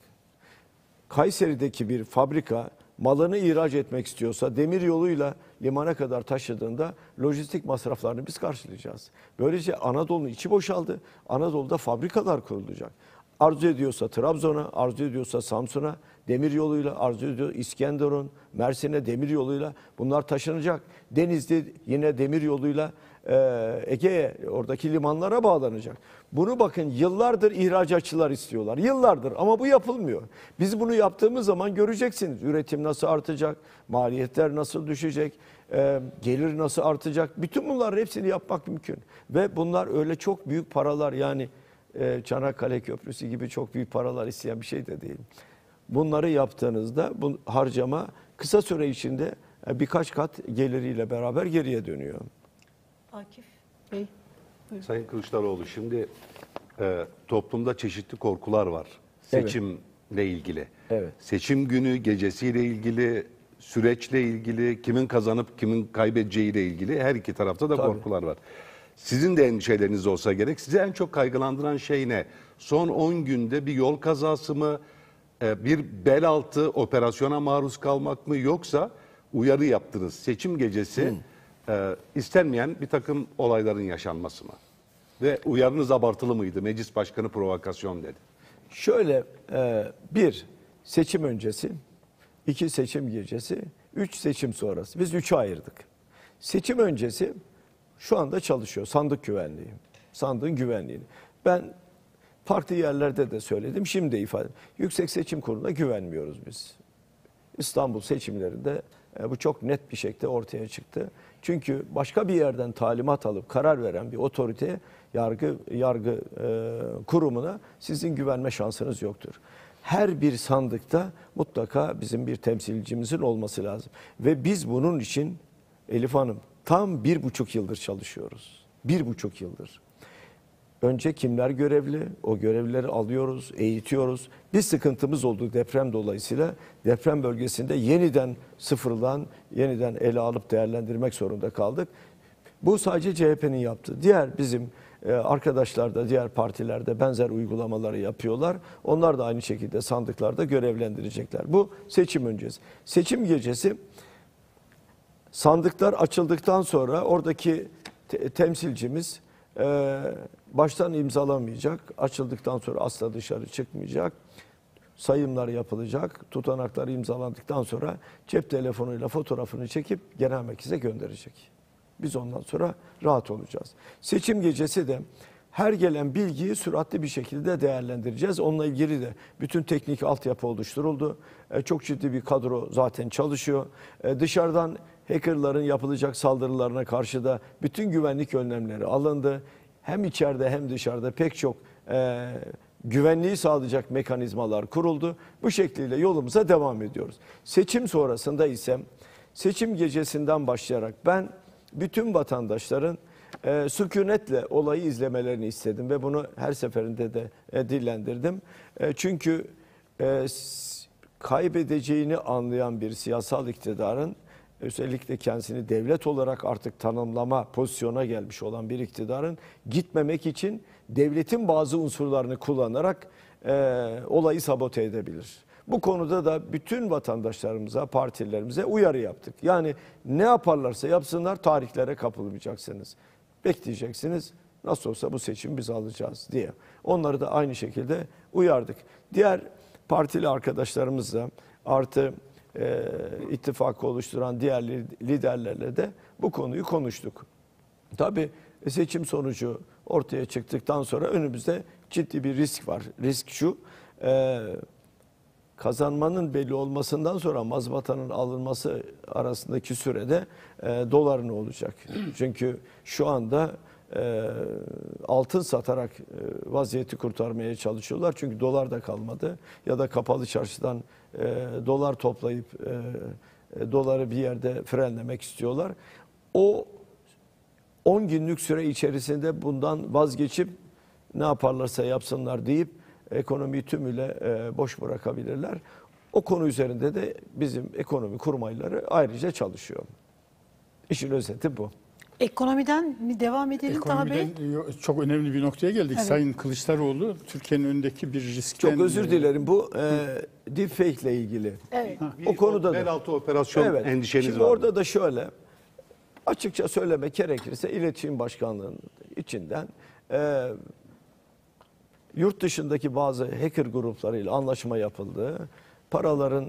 Kayseri'deki bir fabrika malını ihraç etmek istiyorsa demir yoluyla limana kadar taşıdığında lojistik masraflarını biz karşılayacağız. Böylece Anadolu'nun içi boşaldı. Anadolu'da fabrikalar kurulacak. Arzu ediyorsa Trabzon'a, arzu ediyorsa Samsun'a demir yoluyla, arzu ediyor İskenderun, Mersin'e demir yoluyla bunlar taşınacak. Denizli yine demir yoluyla e, Ege'ye, oradaki limanlara bağlanacak. Bunu bakın yıllardır ihracatçılar istiyorlar. Yıllardır ama bu yapılmıyor. Biz bunu yaptığımız zaman göreceksiniz. Üretim nasıl artacak, maliyetler nasıl düşecek, e, gelir nasıl artacak. Bütün bunların hepsini yapmak mümkün. Ve bunlar öyle çok büyük paralar yani e, Çanakkale Köprüsü gibi çok büyük paralar isteyen bir şey de değil. Bunları yaptığınızda bu harcama kısa süre içinde birkaç kat geliriyle beraber geriye dönüyor. Akif Bey. Buyurun. Sayın Kılıçdaroğlu, şimdi e, toplumda çeşitli korkular var seçimle ilgili. Evet. Seçim günü gecesiyle ilgili, süreçle ilgili, kimin kazanıp kimin kaybedeceğiyle ilgili her iki tarafta da Tabii. korkular var. Sizin de endişeleriniz olsa gerek. Sizi en çok kaygılandıran şey ne? Son on günde bir yol kazası mı, e, bir bel altı operasyona maruz kalmak mı, yoksa uyarı yaptınız seçim gecesi hmm. e, istenmeyen bir takım olayların yaşanması mı? Ve uyarınız abartılı mıydı? Meclis Başkanı provokasyon dedi. Şöyle, e, bir seçim öncesi, iki seçim gecesi, üç seçim sonrası. Biz üçe ayırdık. Seçim öncesi şu anda çalışıyor sandık güvenliği, sandığın güvenliğini. Ben farklı yerlerde de söyledim, şimdi de ifade ediyorum. Yüksek Seçim Kurulu'na güvenmiyoruz biz. İstanbul seçimlerinde e, bu çok net bir şekilde ortaya çıktı. Çünkü başka bir yerden talimat alıp karar veren bir otoriteye, yargı yargı e, kurumuna sizin güvenme şansınız yoktur. Her bir sandıkta mutlaka bizim bir temsilcimizin olması lazım. Ve biz bunun için Elif Hanım tam bir buçuk yıldır çalışıyoruz. Bir buçuk yıldır. Önce kimler görevli? O görevlileri alıyoruz, eğitiyoruz. Bir sıkıntımız oldu deprem dolayısıyla. Deprem bölgesinde yeniden sıfırdan, yeniden ele alıp değerlendirmek zorunda kaldık. Bu sadece C H P'nin yaptığı. Diğer bizim arkadaşlar da diğer partilerde benzer uygulamaları yapıyorlar. Onlar da aynı şekilde sandıklarda görevlendirecekler. Bu seçim öncesi. Seçim gecesi sandıklar açıldıktan sonra oradaki te- temsilcimiz e, baştan imzalamayacak. Açıldıktan sonra asla dışarı çıkmayacak. Sayımlar yapılacak. Tutanaklar imzalandıktan sonra cep telefonuyla fotoğrafını çekip genel merkeze gönderecek. Biz ondan sonra rahat olacağız. Seçim gecesi de her gelen bilgiyi süratli bir şekilde değerlendireceğiz. Onunla ilgili de bütün teknik altyapı oluşturuldu. E, çok ciddi bir kadro zaten çalışıyor. E, dışarıdan hackerların yapılacak saldırılarına karşı da bütün güvenlik önlemleri alındı. Hem içeride hem dışarıda pek çok e, güvenliği sağlayacak mekanizmalar kuruldu. Bu şekliyle yolumuza devam ediyoruz. Seçim sonrasında ise seçim gecesinden başlayarak ben bütün vatandaşların e, sükunetle olayı izlemelerini istedim ve bunu her seferinde de e, dillendirdim. E, çünkü e, kaybedeceğini anlayan bir siyasal iktidarın, özellikle kendisini devlet olarak artık tanımlama pozisyona gelmiş olan bir iktidarın gitmemek için devletin bazı unsurlarını kullanarak e, olayı sabote edebilir. Bu konuda da bütün vatandaşlarımıza, partilerimize uyarı yaptık. Yani ne yaparlarsa yapsınlar tarihlere kapılmayacaksınız. Bekleyeceksiniz. Nasıl olsa bu seçimi biz alacağız diye. Onları da aynı şekilde uyardık. Diğer partili arkadaşlarımız da artı e, ittifakı oluşturan diğer liderlerle de bu konuyu konuştuk. Tabii seçim sonucu ortaya çıktıktan sonra önümüzde ciddi bir risk var. Risk şu, e, kazanmanın belli olmasından sonra mazbatanın alınması arasındaki sürede e, dolar ne olacak? Çünkü şu anda e, altın satarak e, vaziyeti kurtarmaya çalışıyorlar. Çünkü dolar da kalmadı. Ya da kapalı çarşıdan e, dolar toplayıp e, e, doları bir yerde frenlemek istiyorlar. O on günlük süre içerisinde bundan vazgeçip ne yaparlarsa yapsınlar deyip ekonomiyi tümüyle e, boş bırakabilirler. O konu üzerinde de bizim ekonomi kurmayları ayrıca çalışıyor. İşin özeti bu. Ekonomiden mi devam edelim Taha Bey? Ekonomiden çok önemli bir noktaya geldik. Evet. Sayın Kılıçdaroğlu Türkiye'nin önündeki bir riskten... Çok özür dilerim. Bu e, deepfake ile ilgili. Evet. O konuda da. Bel altı operasyon Evet. endişeniz Şimdi var. orada da şöyle, açıkça söylemek gerekirse İletişim Başkanlığı'nın içinden e, yurt dışındaki bazı hacker gruplarıyla anlaşma yapıldı. Paraların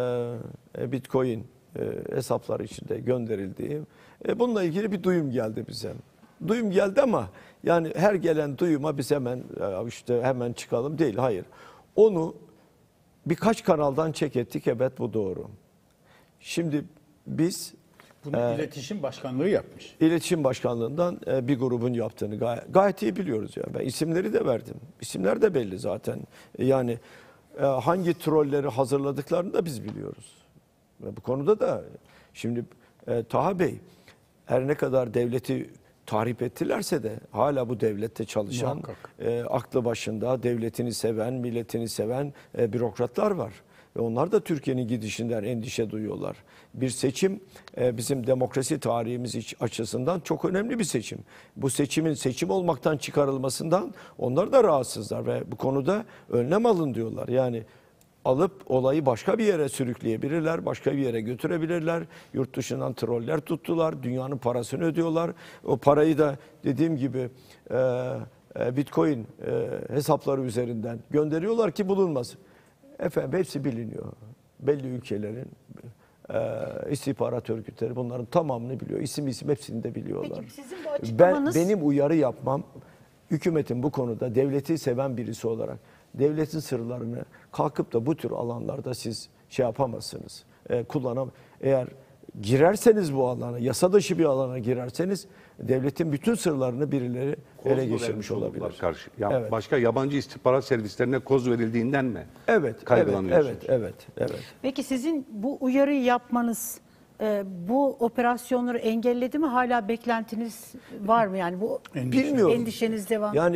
e, Bitcoin e, hesapları içinde gönderildiği. E, bununla ilgili bir duyum geldi bize. Duyum geldi ama yani her gelen duyuma biz hemen e, işte hemen çıkalım değil. Hayır. Onu birkaç kanaldan check ettik. Evet, bu doğru. Şimdi biz Bunu Ee, İletişim Başkanlığı yapmış. İletişim Başkanlığı'ndan e, bir grubun yaptığını gayet, gayet iyi biliyoruz ya. Ben isimleri de verdim. İsimler de belli zaten. E, Yani e, hangi trolleri hazırladıklarını da biz biliyoruz. Ve bu konuda da şimdi e, Taha Bey her ne kadar devleti tahrip ettilerse de hala bu devlette çalışan, e, aklı başında, devletini seven, milletini seven e, bürokratlar var. Ve onlar da Türkiye'nin gidişinden endişe duyuyorlar. Bir seçim e, bizim demokrasi tarihimiz iç- açısından çok önemli bir seçim. Bu seçimin seçim olmaktan çıkarılmasından onlar da rahatsızlar ve bu konuda önlem alın diyorlar. Yani alıp olayı başka bir yere sürükleyebilirler, başka bir yere götürebilirler. Yurt dışından troller tuttular, dünyanın parasını ödüyorlar. O parayı da dediğim gibi e, e, Bitcoin e, hesapları üzerinden gönderiyorlar ki bulunmasın. Efendim hepsi biliniyor. Belli ülkelerin e, istihbarat örgütleri bunların tamamını biliyor. İsim isim hepsini de biliyorlar. Peki sizin bu Ben açıklamanız... benim uyarı yapmam, hükümetin bu konuda devleti seven birisi olarak devletin sırlarını kalkıp da bu tür alanlarda siz şey yapamazsınız. E, kullanam eğer girerseniz bu alana, yasa dışı bir alana girerseniz devletin bütün sırlarını birileri ele Koz mu geçirmiş vermiş oldular olabilir. Karşı. Ya Evet. Başka yabancı istihbarat servislerine koz verildiğinden mi? Evet, evet, Kaygılanıyorsunuz. evet, evet, evet. Peki sizin bu uyarıyı yapmanız e, bu operasyonları engelledi mi? Hala beklentiniz var mı? Yani bu Bilmiyorum. endişeniz devam. Yani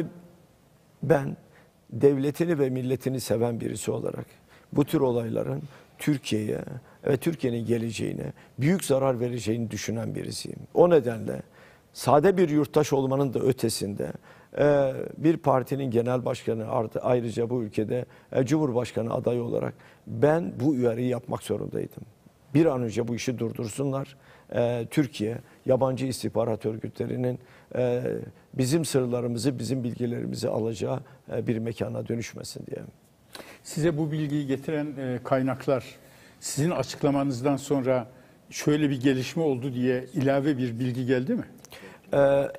ben devletini ve milletini seven birisi olarak bu tür olayların Türkiye'ye ve Türkiye'nin geleceğine büyük zarar vereceğini düşünen birisiyim. O nedenle sade bir yurttaş olmanın da ötesinde e, bir partinin genel başkanı artı ayrıca bu ülkede e, Cumhurbaşkanı adayı olarak ben bu uyarıyı yapmak zorundaydım. Bir an önce bu işi durdursunlar. E, Türkiye yabancı istihbarat örgütlerinin e, bizim sırlarımızı, bizim bilgilerimizi alacağı e, bir mekana dönüşmesin diye. Size bu bilgiyi getiren e, kaynaklar sizin açıklamanızdan sonra şöyle bir gelişme oldu diye ilave bir bilgi geldi mi? Ee,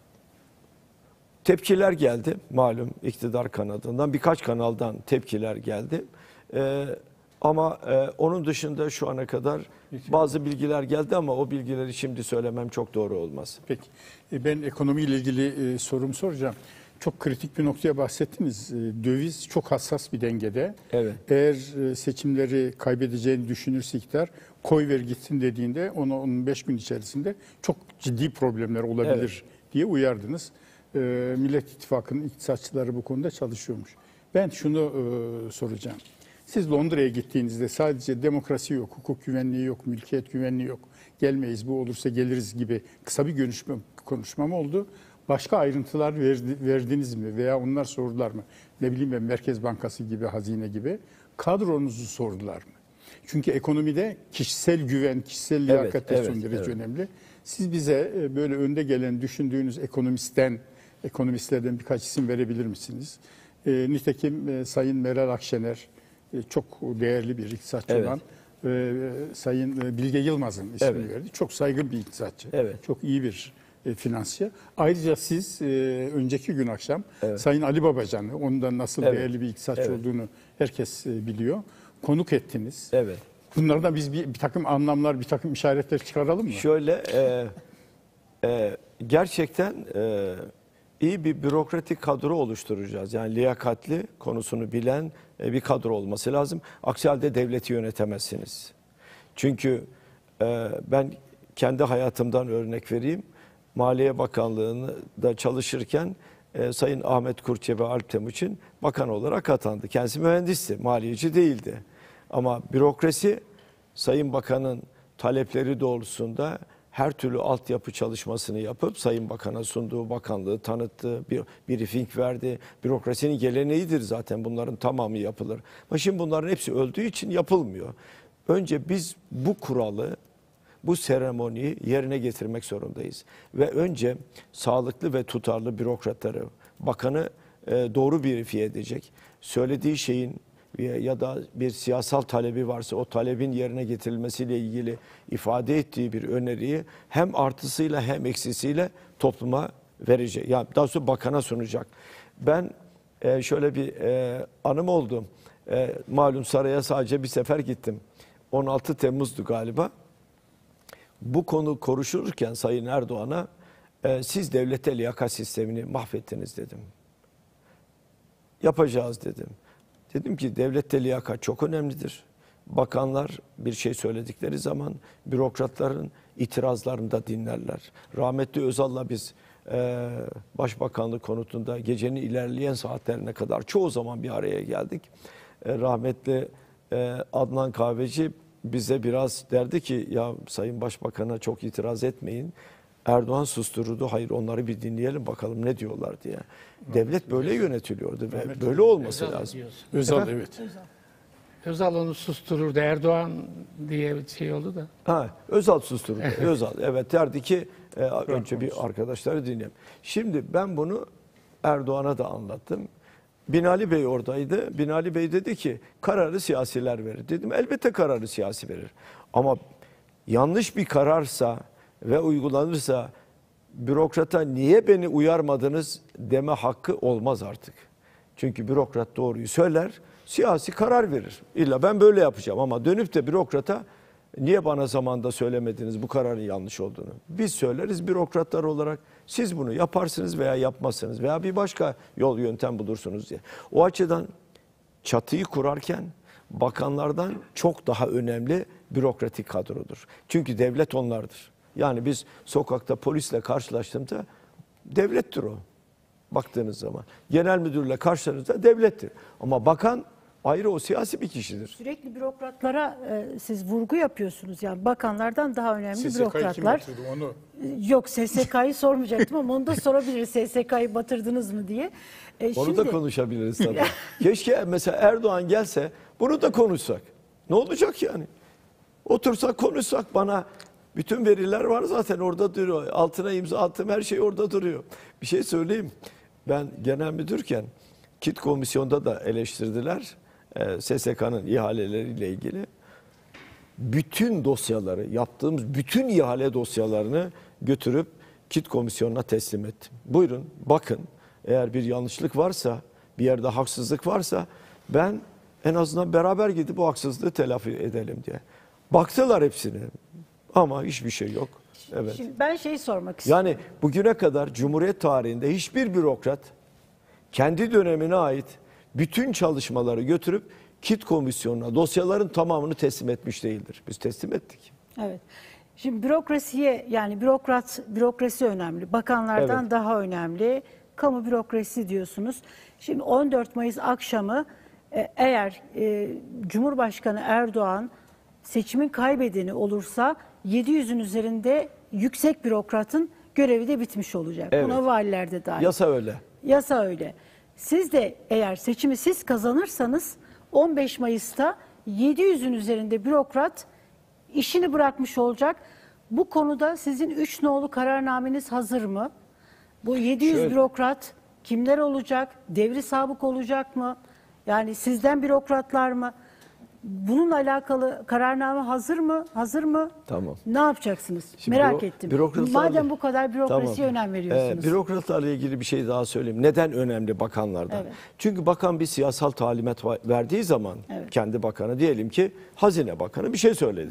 tepkiler geldi malum iktidar kanadından, birkaç kanaldan tepkiler geldi. Ee, ama e, onun dışında şu ana kadar bazı bilgiler geldi ama o bilgileri şimdi söylemem çok doğru olmaz. Peki. E, ben ekonomiyle ilgili e, sorum soracağım. Çok kritik bir noktaya bahsettiniz. E, Döviz çok hassas bir dengede. Evet. Eğer e, seçimleri kaybedeceğini düşünürse iktidar, koy ver gitsin dediğinde on on beş gün içerisinde çok ciddi problemler olabilir diye uyardınız. E, Millet İttifakı'nın iktisatçıları bu konuda çalışıyormuş. Ben şunu e, soracağım. Siz Londra'ya gittiğinizde sadece demokrasi yok, hukuk güvenliği yok, mülkiyet güvenliği yok, gelmeyiz, bu olursa geliriz gibi kısa bir görüşme, konuşmam oldu. Başka ayrıntılar verdi, verdiniz mi veya onlar sordular mı? Ne bileyim ben, Merkez Bankası gibi, hazine gibi kadronuzu sordular mı? Çünkü ekonomide kişisel güven, kişisel liyakat Evet, de evet, son derece evet. önemli. Siz bize e, böyle önde gelen düşündüğünüz ekonomistten, ekonomistlerden birkaç isim verebilir misiniz? E, nitekim e, Sayın Meral Akşener, e, çok değerli bir iktisatçı Evet. olan e, Sayın e, Bilge Yılmaz'ın ismini Evet. verdi. Çok saygın bir iktisatçı. Evet. Çok iyi bir e, finansçı. Ayrıca siz e, önceki gün akşam Evet. Sayın Ali Babacan'ı, onun da nasıl Evet. değerli bir iktisatçı Evet. olduğunu herkes e, biliyor. Konuk ettiniz. Evet. Bunlardan biz bir, bir takım anlamlar, bir takım işaretler çıkaralım mı? Şöyle e, e, gerçekten e, iyi bir bürokratik kadro oluşturacağız. Yani liyakatli, konusunu bilen e, bir kadro olması lazım. Aksi halde devleti yönetemezsiniz. Çünkü e, ben kendi hayatımdan örnek vereyim. Maliye Bakanlığı'nda çalışırken e, Sayın Ahmet Kurtçe ve Alp Temuçin bakan olarak atandı. Kendisi mühendisti, maliyeci değildi. Ama bürokrasi Sayın Bakan'ın talepleri doğrultusunda her türlü altyapı çalışmasını yapıp Sayın Bakan'a sunduğu, bakanlığı tanıttı, bir briefing verdi. Bürokrasinin geleneğidir zaten, bunların tamamı yapılır. Ama şimdi bunların hepsi öldüğü için yapılmıyor. Önce biz bu kuralı, bu seremoniyi yerine getirmek zorundayız. Ve önce sağlıklı ve tutarlı bürokratları, bakanı e, doğru briefing edecek, söylediği şeyin ya da bir siyasal talebi varsa o talebin yerine getirilmesiyle ilgili ifade ettiği bir öneriyi hem artısıyla hem eksisiyle topluma verecek. Yani daha sonra bakana sunacak. Ben e, şöyle bir e, anım oldu. E, malum saraya sadece bir sefer gittim. on altı Temmuz'du galiba. Bu konu konuşulurken Sayın Erdoğan'a e, siz devlete liyakat sistemini mahvettiniz dedim. Yapacağız dedim. Dedim ki devlette liyakat çok önemlidir. Bakanlar bir şey söyledikleri zaman bürokratların itirazlarını da dinlerler. Rahmetli Özal'la biz e, Başbakanlık konutunda gecenin ilerleyen saatlerine kadar çoğu zaman bir araya geldik. E, rahmetli e, Adnan Kahveci bize biraz derdi ki ya Sayın Başbakan'a çok itiraz etmeyin. Erdoğan susturdu. Hayır, onları bir dinleyelim bakalım ne diyorlar diye. Devlet böyle yönetiliyordu ve böyle olması Özal lazım. diyorsun. Özal, Efendim? evet. Özal onu sustururdu. Erdoğan diye bir şey oldu da. Ha, Özal susturdu. Özal evet derdi ki e, önce bir arkadaşları dinleyelim. Şimdi ben bunu Erdoğan'a da anlattım. Binali Bey oradaydı. Binali Bey dedi ki kararı siyasiler verir. Dedim elbette kararı siyasi verir. Ama yanlış bir kararsa ve uygulanırsa bürokrata niye beni uyarmadınız deme hakkı olmaz artık. Çünkü bürokrat doğruyu söyler, siyasi karar verir. İlla ben böyle yapacağım ama dönüp de bürokrata niye bana zamanında söylemediniz bu kararın yanlış olduğunu? Biz söyleriz bürokratlar olarak, siz bunu yaparsınız veya yapmazsınız veya bir başka yol yöntem bulursunuz diye. O açıdan çatıyı kurarken bakanlardan çok daha önemli bürokratik kadrodur. Çünkü devlet onlardır. Yani biz sokakta polisle karşılaştığımda devlettir o. Baktığınız zaman. Genel müdürle karşılaştığınızda devlettir. Ama bakan ayrı, o siyasi bir kişidir. Sürekli bürokratlara e, siz vurgu yapıyorsunuz. Yani bakanlardan daha önemli S S K'yı kim bürokratlar. batırdı onu? Yok, S S K'yı sormayacaktım ama onu da sorabiliriz. S S K'yı batırdınız mı diye. E, Onu şimdi, da konuşabiliriz tabii. Keşke mesela Erdoğan gelse bunu da konuşsak. Ne olacak yani? Otursak konuşsak, bana bütün veriler var zaten orada duruyor. Altına imza attım, her şey orada duruyor. Bir şey söyleyeyim. Ben genel müdürken KİT komisyonda da eleştirdiler. E, S S K'nın ihaleleriyle ilgili. Bütün dosyaları, yaptığımız bütün ihale dosyalarını götürüp KİT komisyonuna teslim ettim. Buyurun bakın, eğer bir yanlışlık varsa, bir yerde haksızlık varsa ben en azından beraber gidip bu haksızlığı telafi edelim diye. Baktılar hepsine ama hiçbir şey yok. Evet. Şimdi ben şeyi sormak istiyorum. Yani bugüne kadar Cumhuriyet tarihinde hiçbir bürokrat kendi dönemine ait bütün çalışmaları götürüp KİT komisyonuna dosyaların tamamını teslim etmiş değildir. Biz teslim ettik. Evet. Şimdi bürokrasiye, yani bürokrat bürokrasi önemli. Bakanlardan Evet. daha önemli. Kamu bürokrasi diyorsunuz. Şimdi on dört Mayıs akşamı e, eğer e, Cumhurbaşkanı Erdoğan seçimin kaybedeni olursa yedi yüzün üzerinde yüksek bürokratın görevi de bitmiş olacak. Evet. Buna valiler de dahil. Yasa öyle. Yasa öyle. Siz de eğer seçimi siz kazanırsanız on beş Mayıs'ta yedi yüzün üzerinde bürokrat işini bırakmış olacak. Bu konuda sizin üç nolu kararnameniz hazır mı? Bu yedi yüz Şöyle- bürokrat kimler olacak? Devri sabık olacak mı? Yani sizden bürokratlar mı? Bununla alakalı kararname hazır mı? Hazır mı? Tamam. Ne yapacaksınız? Şimdi Merak büro- ettim. bürokratlarla- Madem bu kadar bürokrasiye Tamam. önem veriyorsunuz. Ee, bürokratlarla ilgili bir şey daha söyleyeyim. Neden önemli bakanlardan? Evet. Çünkü bakan bir siyasal talimat va- verdiği zaman Evet. kendi bakanı, diyelim ki Hazine Bakanı bir şey söyledi.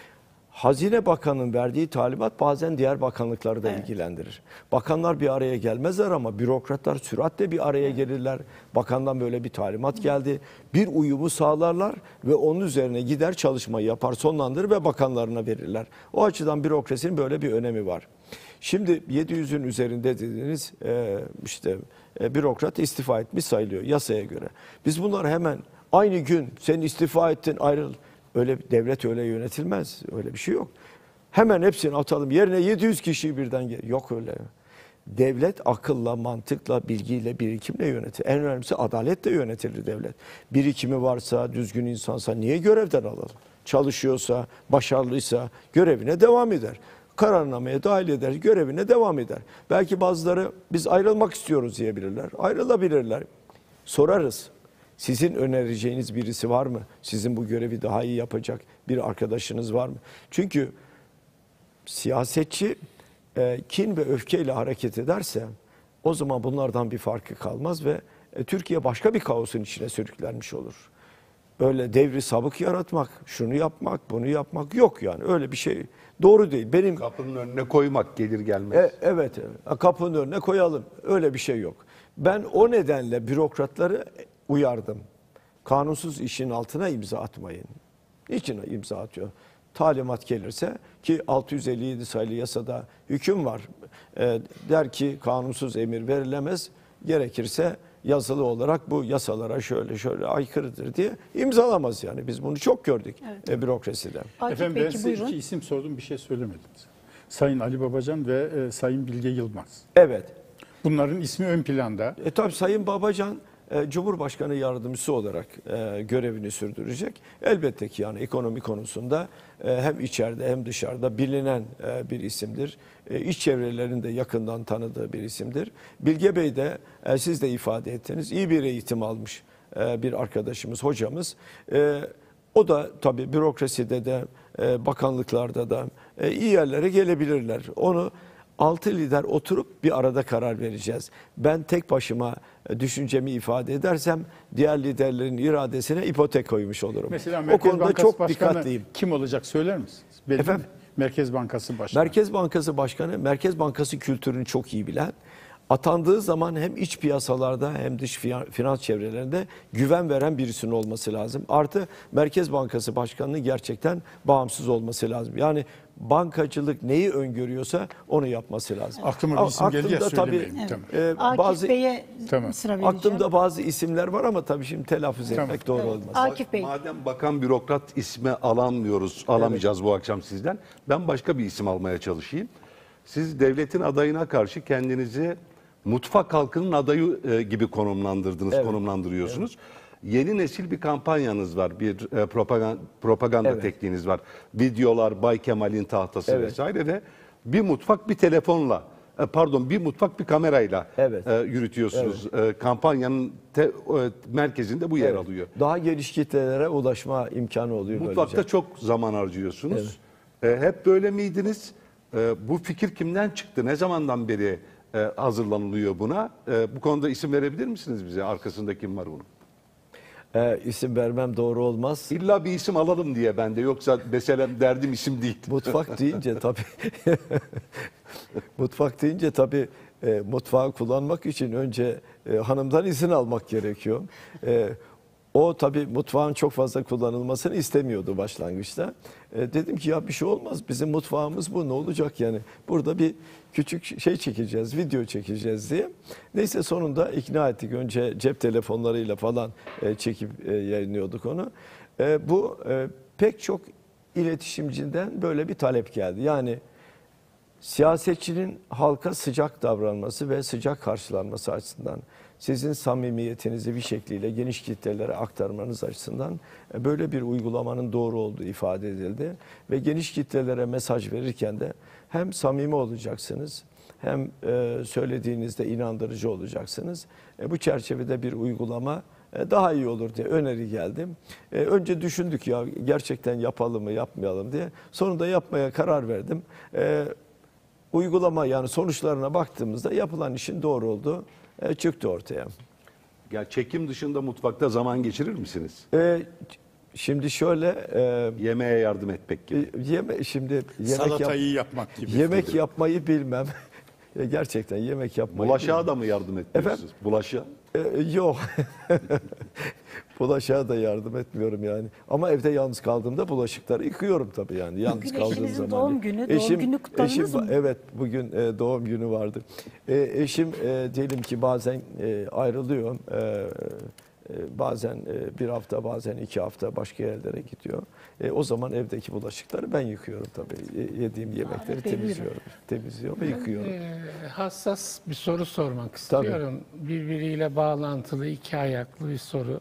Hazine Bakanı'nın verdiği talimat bazen diğer bakanlıkları da ilgilendirir. Bakanlar bir araya gelmezler ama bürokratlar süratle bir araya gelirler. Bakandan böyle bir talimat geldi. Bir uyumu sağlarlar ve onun üzerine gider çalışmayı yapar, sonlandırır ve bakanlarına verirler. O açıdan bürokrasinin böyle bir önemi var. Şimdi yedi yüzün üzerinde dediğiniz e, işte e, bürokrat istifa etmiş sayılıyor yasaya göre. Biz bunları hemen aynı gün sen istifa ettin ayrıl. Öyle devlet öyle yönetilmez. Öyle bir şey yok. Hemen hepsini atalım. Yerine yedi yüz kişiyi birden gel. Yok öyle. Devlet akılla, mantıkla, bilgiyle, birikimle yönetir. En önemlisi adaletle yönetilir devlet. Birikimi varsa, düzgün insansa niye görevden alalım? Çalışıyorsa, başarılıysa görevine devam eder. Kararnameye dahil eder, görevine devam eder. Belki bazıları biz ayrılmak istiyoruz diyebilirler. Ayrılabilirler. Sorarız. Sizin önereceğiniz birisi var mı? Sizin bu görevi daha iyi yapacak bir arkadaşınız var mı? Çünkü siyasetçi e, kin ve öfkeyle hareket ederse o zaman bunlardan bir farkı kalmaz ve e, Türkiye başka bir kaosun içine sürüklenmiş olur. Öyle devri sabık yaratmak, şunu yapmak, bunu yapmak yok yani. Öyle bir şey doğru değil. Benim Kapının önüne koymak gelir gelmez. e, evet, evet, kapının önüne koyalım. Öyle bir şey yok. Ben o nedenle bürokratları uyardım. Kanunsuz işin altına imza atmayın. Niçin imza atıyor? Talimat gelirse ki altı yüz elli yedi sayılı yasada hüküm var. E, der ki kanunsuz emir verilemez. Gerekirse yazılı olarak bu yasalara şöyle şöyle aykırıdır diye imzalamaz yani. Biz bunu çok gördük e, bürokraside. Akif Efendim Bey, ben size buyurun. iki isim sordum, bir şey söylemediniz. Sayın Ali Babacan ve e, Sayın Bilge Yılmaz. Evet. Bunların ismi ön planda. E tabii Sayın Babacan e, Cumhurbaşkanı yardımcısı olarak e, görevini sürdürecek. Elbette ki yani ekonomi konusunda e, hem içeride hem dışarıda bilinen e, bir isimdir. E, iç çevrelerin de yakından tanıdığı bir isimdir. Bilge Bey de e, siz de ifade ettiniz iyi bir eğitim almış e, bir arkadaşımız, hocamız. E, o da tabii bürokraside de e, bakanlıklarda da e, iyi yerlere gelebilirler. Onu altı lider oturup bir arada karar vereceğiz. Ben tek başıma düşüncemi ifade edersem diğer liderlerin iradesine ipotek koymuş olurum. Mesela O Merkez konuda Bankası çok Başkanı dikkatliyim. kim olacak söyler misiniz? Belli Efendim? mi? Merkez Bankası Başkanı. Merkez Bankası Başkanı, Merkez Bankası kültürünü çok iyi bilen, atandığı zaman hem iç piyasalarda hem dış finans çevrelerinde güven veren birisinin olması lazım. Artı Merkez Bankası Başkanı'nın gerçekten bağımsız olması lazım. Yani bankacılık neyi öngörüyorsa onu yapması lazım. Aklıma bir isim geldi ya, Aklımda tabii, söylemeyin. Tamam. e, Akif bazı Bey'e Tamam. sıra vereceğim. aklımda bazı isimler var ama tabii şimdi telaffuz Tamam. etmek doğru olmaz. Akif Bey. Madem bakan bürokrat ismi alamıyoruz, alamayacağız bu akşam sizden. Ben başka bir isim almaya çalışayım. Siz devletin adayına karşı kendinizi mutfak halkının adayı e, gibi konumlandırdınız, Evet. konumlandırıyorsunuz. Yeni nesil bir kampanyanız var, bir e, propaganda, propaganda Evet. tekniğiniz var. Videolar, Bay Kemal'in tahtası Evet. vesaire ve bir mutfak bir telefonla, e, pardon bir mutfak bir kamerayla Evet. e, yürütüyorsunuz. E, kampanyanın te, e, merkezinde bu yer Evet. alıyor. Daha geniş kitlelere ulaşma imkanı oluyor Mutfakta böylece. çok zaman harcıyorsunuz. E, hep böyle miydiniz? E, bu fikir kimden çıktı? Ne zamandan beri e, hazırlanılıyor buna? E, bu konuda isim verebilir misiniz bize? Arkasında kim var bunun? Ee, isim vermem doğru olmaz. İlla bir isim alalım diye ben de. Yoksa mesela derdim isim değil. Mutfak deyince tabii mutfak deyince tabii e, mutfağı kullanmak için önce e, hanımdan izin almak gerekiyor. E, o tabii mutfağın çok fazla kullanılmasını istemiyordu başlangıçta. E, dedim ki ya bir şey olmaz, bizim mutfağımız bu, ne olacak yani. Burada bir küçük şey çekeceğiz, video çekeceğiz diye. Neyse sonunda ikna ettik. Önce cep telefonlarıyla falan e, çekip e, yayınlıyorduk onu. E, bu e, pek çok iletişimciden böyle bir talep geldi. Yani siyasetçinin halka sıcak davranması ve sıcak karşılanması açısından, sizin samimiyetinizi bir şekliyle geniş kitlelere aktarmanız açısından böyle bir uygulamanın doğru olduğu ifade edildi. Ve geniş kitlelere mesaj verirken de hem samimi olacaksınız, hem söylediğinizde inandırıcı olacaksınız. Bu çerçevede bir uygulama daha iyi olur diye öneri geldi. Önce düşündük ya gerçekten yapalım mı yapmayalım diye. Sonunda yapmaya karar verdim. Uygulama, yani sonuçlarına baktığımızda yapılan işin doğru olduğu e, çıktı ortaya. Ya çekim dışında mutfakta zaman geçirir misiniz? E, şimdi şöyle e, Yemeğe yardım etmek gibi. e, yeme şimdi yemek Salatayı yap- yapmak gibi. yemek yapmayı bilmem. E, gerçekten yemek yapmayı Bulaşığa bilmem. da mı yardım etmiyorsunuz? Efendim? Bulaşığa. E, yok. Bulaşığa da yardım etmiyorum yani. Ama evde yalnız kaldığımda bulaşıkları yıkıyorum tabii yani. Yalnız Bugün kaldığım eşinizin zaman. doğum günü. Doğum günü kutladınız eşim, mı? Evet, bugün e, doğum günü vardı. E, eşim e, diyelim ki bazen e, ayrılıyor. E, e, bazen e, bir hafta, bazen iki hafta başka yerlere gidiyor. E, o zaman evdeki bulaşıkları ben yıkıyorum tabii. E, yediğim yemekleri belli. temizliyorum. Temizliyorum ve yıkıyorum. Ee, hassas bir soru sormak istiyorum. Birbiriyle bağlantılı iki ayaklı bir soru.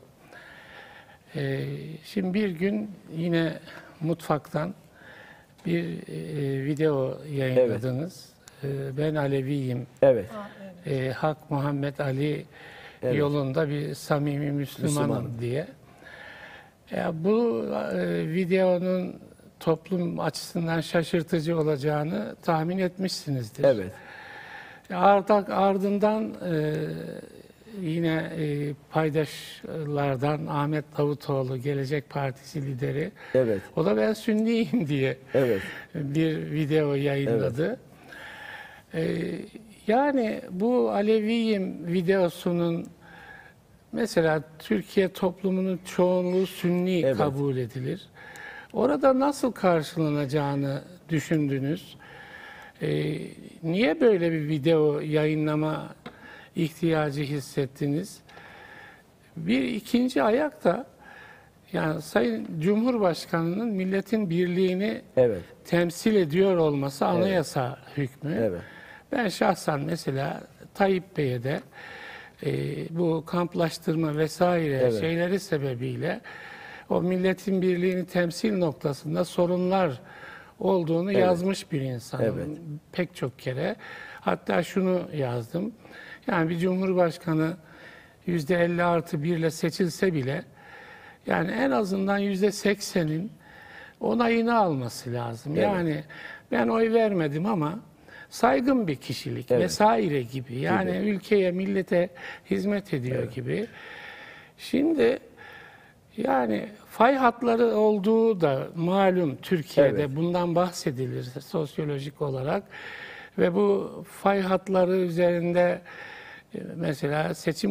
Ee, şimdi bir gün yine mutfaktan bir e, video yayınladınız. Ee, ben Aleviyim. Evet. Ee, Hak Muhammed Ali Evet. yolunda bir samimi Müslümanım, Müslümanım. diye. Ya bu e, videonun toplum açısından şaşırtıcı olacağını tahmin etmişsinizdir. Evet. Ardından, ardından e, yine e, paydaşlardan Ahmet Davutoğlu, Gelecek Partisi lideri, Evet. o da ben Sünniyim diye Evet. bir video yayınladı. E, yani bu Aleviyim videosunun mesela Türkiye toplumunun çoğunluğu Sünni Evet. kabul edilir. Orada nasıl karşılanacağını düşündünüz? Ee, niye böyle bir video yayınlama ihtiyacı hissettiniz? Bir ikinci ayak da, yani Sayın Cumhurbaşkanı'nın milletin birliğini Evet. temsil ediyor olması anayasa hükmü. Evet. Ben şahsen mesela Tayyip Bey'e de e, bu kamplaştırma vesaire Evet. şeyleri sebebiyle o milletin birliğini temsil noktasında sorunlar olduğunu Evet. yazmış bir insanım. Evet. Pek çok kere. Hatta şunu yazdım. Yani bir cumhurbaşkanı yüzde elli artı bir ile seçilse bile yani en azından yüzde seksenin onayını alması lazım. Evet. Yani ben oy vermedim ama saygın bir kişilik Evet. vesaire gibi. Yani Gibi. ülkeye, millete hizmet ediyor gibi. Şimdi yani fay hatları olduğu da malum Türkiye'de, Evet. bundan bahsedilir sosyolojik olarak ve bu fay hatları üzerinde e, mesela seçim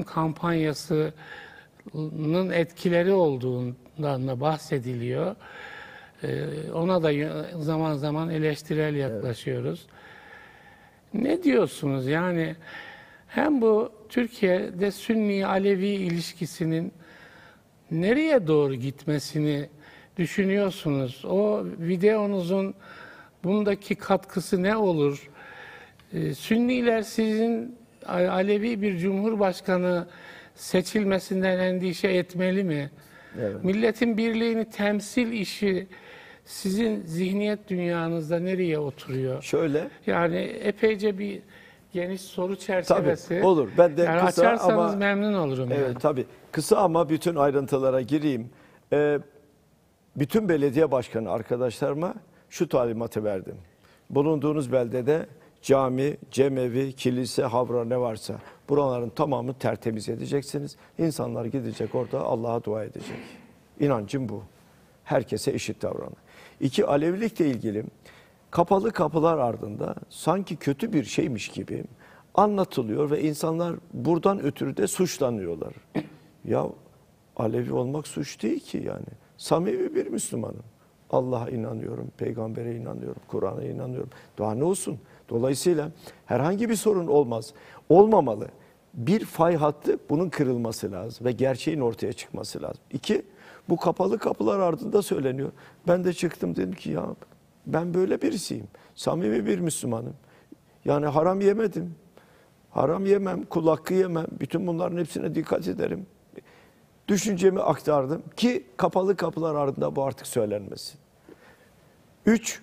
kampanyasının etkileri olduğundan da bahsediliyor. E, Ona da zaman zaman eleştirel yaklaşıyoruz. Ne diyorsunuz? Yani hem bu Türkiye'de Sünni-Alevi ilişkisinin nereye doğru gitmesini düşünüyorsunuz? O videonuzun bundaki katkısı ne olur? Ee, Sünniler sizin Alevi bir cumhurbaşkanı seçilmesinden endişe etmeli mi? Evet. Milletin birliğini temsil işi sizin zihniyet dünyanızda nereye oturuyor? Şöyle. Yani epeyce bir geniş soru çerçevesi. Tabii, olur. Ben de yani kısa açarsanız ama- memnun olurum. Evet, yani. tabii. Kısa ama bütün ayrıntılara gireyim. Ee, bütün belediye başkanı arkadaşlarıma şu talimatı verdim. Bulunduğunuz beldede cami, cemevi, kilise, havra ne varsa buraların tamamını tertemiz edeceksiniz. İnsanlar gidecek orada Allah'a dua edecek. İnancım bu. Herkese eşit davranın. İki, Alevilikle ilgili kapalı kapılar ardında sanki kötü bir şeymiş gibi anlatılıyor ve insanlar buradan ötürü de suçlanıyorlar. Ya Alevi olmak suç değil ki yani. Samimi bir Müslümanım. Allah'a inanıyorum, peygambere inanıyorum, Kur'an'a inanıyorum. Daha ne olsun? Dolayısıyla herhangi bir sorun olmaz. Olmamalı. Bir fay hattı, bunun kırılması lazım ve gerçeğin ortaya çıkması lazım. İki, bu kapalı kapılar ardında söyleniyor. Ben de çıktım dedim ki ya ben böyle birisiyim. Samimi bir Müslümanım. Yani haram yemedim. Haram yemem, kul hakkı yemem. Bütün bunların hepsine dikkat ederim. Düşüncemi aktardım ki kapalı kapılar ardında bu artık söylenmesin. Üç,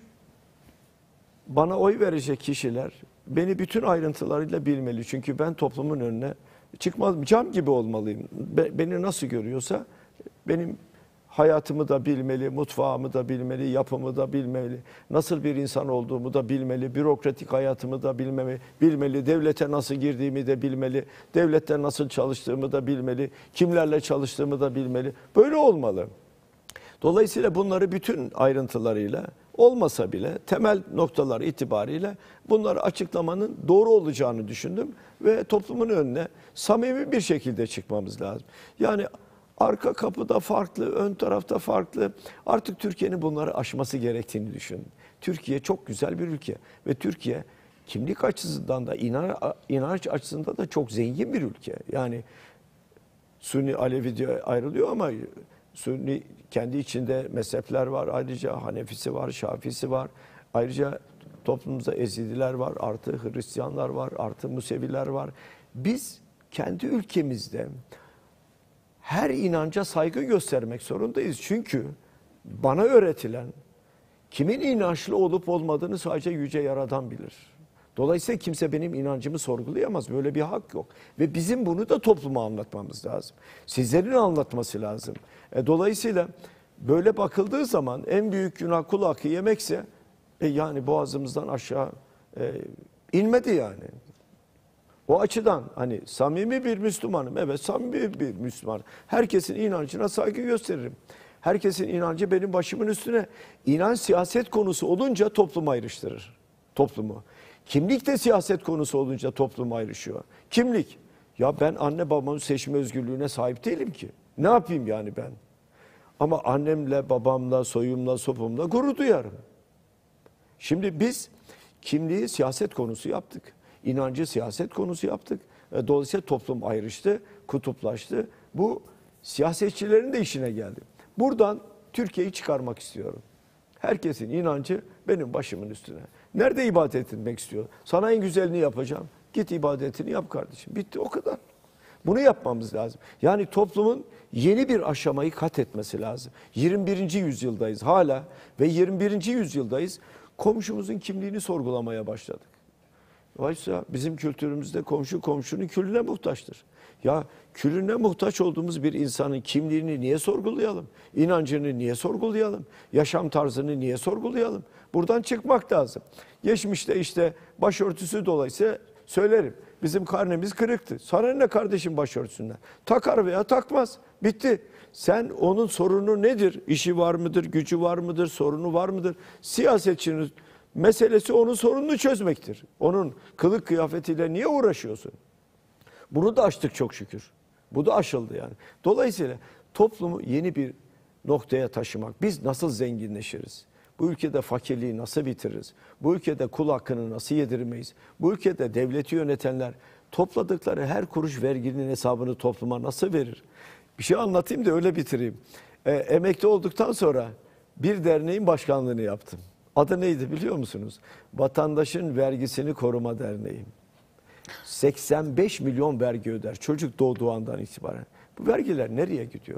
bana oy verecek kişiler beni bütün ayrıntılarıyla bilmeli. Çünkü ben toplumun önüne çıkmaz, cam gibi olmalıyım. Be, beni nasıl görüyorsa benim hayatımı da bilmeli, mutfağımı da bilmeli, yapımı da bilmeli, nasıl bir insan olduğumu da bilmeli, bürokratik hayatımı da bilmeli, bilmeli, devlete nasıl girdiğimi de bilmeli, devlette nasıl çalıştığımı da bilmeli, kimlerle çalıştığımı da bilmeli. Böyle olmalı. Dolayısıyla bunları bütün ayrıntılarıyla olmasa bile temel noktalar itibariyle bunları açıklamanın doğru olacağını düşündüm ve toplumun önüne samimi bir şekilde çıkmamız lazım. Yani arka kapıda farklı, ön tarafta farklı. Artık Türkiye'nin bunları aşması gerektiğini düşündüm. Türkiye çok güzel bir ülke ve Türkiye kimlik açısından da inanç açısından da çok zengin bir ülke. Yani Sünni, Alevi diye ayrılıyor ama Sünni kendi içinde mezhepler var. Ayrıca Hanefisi var, Şafisi var. Ayrıca toplumumuzda Ezidiler var, artı Hristiyanlar var, artı Museviler var. Biz kendi ülkemizde her inanca saygı göstermek zorundayız. Çünkü bana öğretilen kimin inançlı olup olmadığını sadece Yüce Yaradan bilir. Dolayısıyla kimse benim inancımı sorgulayamaz. Böyle bir hak yok. Ve bizim bunu da topluma anlatmamız lazım. Sizlerin anlatması lazım. E, dolayısıyla böyle bakıldığı zaman en büyük günah kul hakkı yemekse e, yani boğazımızdan aşağı e, inmedi yani. O açıdan hani samimi bir Müslümanım. Evet, samimi bir Müslüman. Herkesin inancına saygı gösteririm. Herkesin inancı benim başımın üstüne. İnanç siyaset konusu olunca toplum ayrıştırır. Toplumu. Kimlik de siyaset konusu olunca toplum ayrışıyor. Kimlik. Ya ben anne babamın seçme özgürlüğüne sahip değilim ki. Ne yapayım yani ben? Ama annemle, babamla, soyumla, sopumla gurur duyarım. Şimdi biz kimliği siyaset konusu yaptık. İnancı siyaset konusu yaptık. Dolayısıyla toplum ayrıştı, kutuplaştı. Bu siyasetçilerin de işine geldi. Buradan Türkiye'yi çıkarmak istiyorum. Herkesin inancı benim başımın üstüne. Nerede ibadet etmek istiyor? Sana en güzelini yapacağım. Git ibadetini yap kardeşim. Bitti, o kadar. Bunu yapmamız lazım. Yani toplumun yeni bir aşamayı kat etmesi lazım. yirmi birinci yüzyıldayız hala ve yirmi birinci yüzyıldayız. Komşumuzun kimliğini sorgulamaya başladık. Oysa bizim kültürümüzde komşu komşunun külüne muhtaçtır. Ya külüne muhtaç olduğumuz bir insanın kimliğini niye sorgulayalım? İnancını niye sorgulayalım? Yaşam tarzını niye sorgulayalım? Buradan çıkmak lazım. Geçmişte işte başörtüsü dolayısıyla söylerim. Bizim karnemiz kırıktı. Sana ne kardeşim başörtüsünden? Takar veya takmaz. Bitti. Sen onun sorunu nedir? İşi var mıdır? Gücü var mıdır? Sorunu var mıdır? Siyasetçinin meselesi onun sorununu çözmektir. Onun kılık kıyafetiyle niye uğraşıyorsun? Bunu da aştık çok şükür. Bu da aşıldı yani. Dolayısıyla toplumu yeni bir noktaya taşımak. Biz nasıl zenginleşiriz? Bu ülkede fakirliği nasıl bitiririz? Bu ülkede kul hakkını nasıl yedirmeyiz? Bu ülkede devleti yönetenler topladıkları her kuruş verginin hesabını topluma nasıl verir? Bir şey anlatayım da öyle bitireyim. E, emekli olduktan sonra bir derneğin başkanlığını yaptım. Adı neydi biliyor musunuz? Vatandaşın Vergisini Koruma Derneği. seksen beş milyon vergi öder çocuk doğduğu andan itibaren. Bu vergiler nereye gidiyor?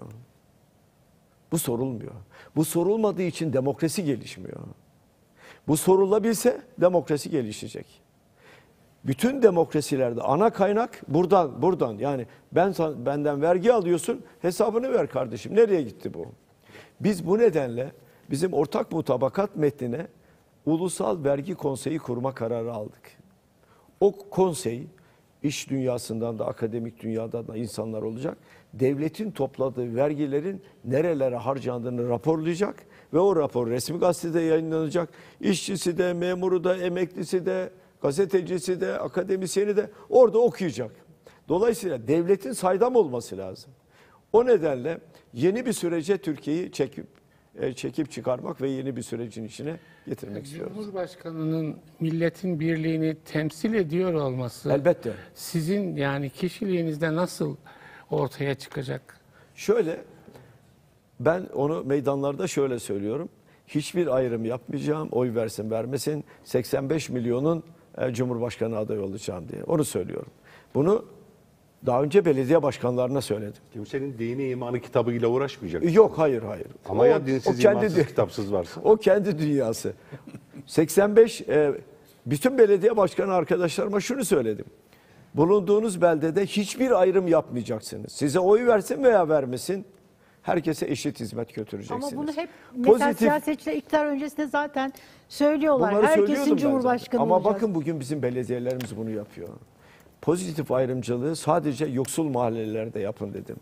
Bu sorulmuyor. Bu sorulmadığı için demokrasi gelişmiyor. Bu sorulabilse demokrasi gelişecek. Bütün demokrasilerde ana kaynak buradan, buradan. Yani ben benden vergi alıyorsun, hesabını ver kardeşim. Nereye gitti bu? Biz bu nedenle bizim ortak mutabakat metnine Ulusal Vergi Konseyi kurma kararı aldık. O konsey, iş dünyasından da akademik dünyadan da insanlar olacak. Devletin topladığı vergilerin nerelere harcandığını raporlayacak ve o rapor resmi gazetede yayınlanacak. İşçisi de, memuru da, emeklisi de, gazetecisi de, akademisyeni de orada okuyacak. Dolayısıyla devletin saydam olması lazım. O nedenle yeni bir sürece Türkiye'yi çekip e, çekip çıkarmak ve yeni bir sürecin içine getirmek istiyoruz. Cumhurbaşkanının milletin birliğini temsil ediyor olması Elbette. sizin yani kişiliğinizde nasıl ortaya çıkacak? Şöyle, ben onu meydanlarda şöyle söylüyorum. Hiçbir ayrım yapmayacağım, oy versin vermesin. seksen beş milyonun e, Cumhurbaşkanı adayı olacağım diye. Onu söylüyorum. Bunu daha önce belediye başkanlarına söyledim. Kimsenin dini imanı kitabıyla uğraşmayacak. Yok, hayır, hayır. Ama O- ya dinsiz, o kendi imansız, dü- kitapsız varsa? O kendi dünyası. seksen beş e, bütün belediye başkanı arkadaşlarıma şunu söyledim. Bulunduğunuz beldede hiçbir ayrım yapmayacaksınız. Size oy versin veya vermesin, herkese eşit hizmet götüreceksiniz. Ama bunu hep mesela Pozitif- siyasetçiler iktidar öncesinde zaten söylüyorlar. Bunları söylüyordum Herkesin ben cumhurbaşkanı zaten. Ama olacak. bakın bugün bizim belediyelerimiz bunu yapıyor. Pozitif ayrımcılığı sadece yoksul mahallelerde yapın dedim.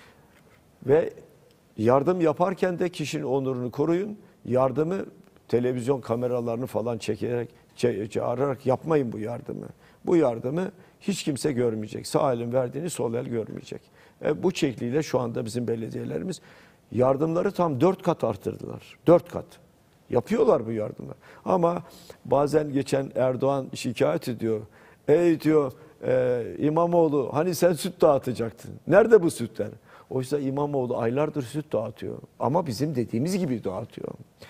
Ve yardım yaparken de kişinin onurunu koruyun. Yardımı televizyon kameralarını falan çekerek, ça- çağırarak yapmayın bu yardımı. Bu yardımı hiç kimse görmeyecek. Sağ elin verdiğini sol el görmeyecek. E, bu şekliyle şu anda bizim belediyelerimiz yardımları tam dört kat artırdılar. Dört kat. Yapıyorlar bu yardımı. Ama bazen geçen Erdoğan şikayet ediyor. Ey diyor e, İmamoğlu hani sen süt dağıtacaktın. Nerede bu sütler? Oysa İmamoğlu aylardır süt dağıtıyor. Ama bizim dediğimiz gibi dağıtıyor.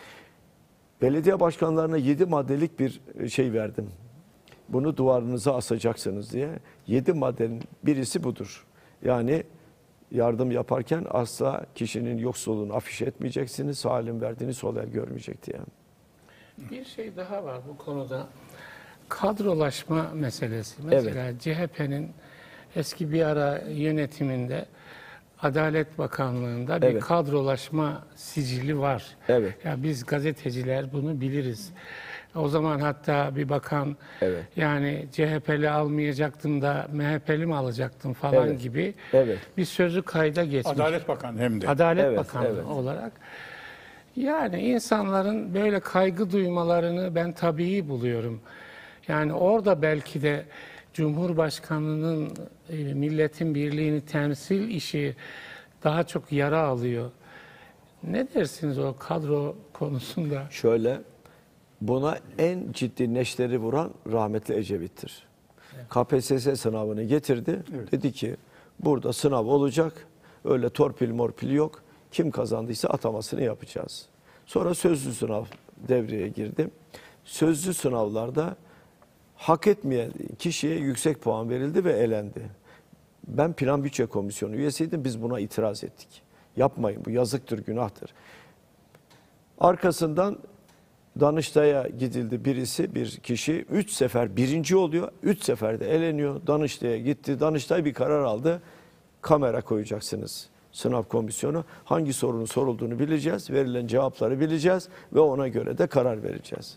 Belediye başkanlarına yedi maddelik bir şey verdim. Bunu duvarınıza asacaksınız diye. Yedi maddenin birisi budur. Yani yardım yaparken asla kişinin yoksulluğunu afişe etmeyeceksiniz. Sağ elin verdiğini sol el görmeyecek diye. Bir şey daha var bu konuda. Kadrolaşma meselesi. Mesela C H P'nin eski bir ara yönetiminde Adalet Bakanlığı'nda bir Evet. kadrolaşma sicili var. Evet. Ya biz gazeteciler bunu biliriz. O zaman hatta bir bakan Evet. yani C H P'li almayacaktın da M H P'li mi alacaktın falan Evet. gibi Evet. bir sözü kayda geçmiş. Adalet Bakanı hem de. Adalet Evet, Bakanlığı evet. olarak. Yani insanların böyle kaygı duymalarını ben tabii buluyorum. Yani orada belki de Cumhurbaşkanı'nın e, milletin birliğini temsil işi daha çok yara alıyor. Ne dersiniz o kadro konusunda? Şöyle, buna en ciddi neşteri vuran rahmetli Ecevit'tir. K P S S sınavını getirdi. Dedi ki burada sınav olacak. Öyle torpil morpil yok. Kim kazandıysa atamasını yapacağız. Sonra sözlü sınav devreye girdi. Sözlü sınavlarda hak etmeyen kişiye yüksek puan verildi ve elendi. Ben Plan Bütçe Komisyonu üyesiydim. Biz buna itiraz ettik. Yapmayın, bu yazıktır, günahtır. Arkasından Danıştay'a gidildi birisi, bir kişi. Üç sefer birinci oluyor. Üç seferde eleniyor. Danıştay'a gitti. Danıştay bir karar aldı. Kamera koyacaksınız. Sınav komisyonu. Hangi sorunun sorulduğunu bileceğiz. Verilen cevapları bileceğiz. Ve ona göre de karar vereceğiz.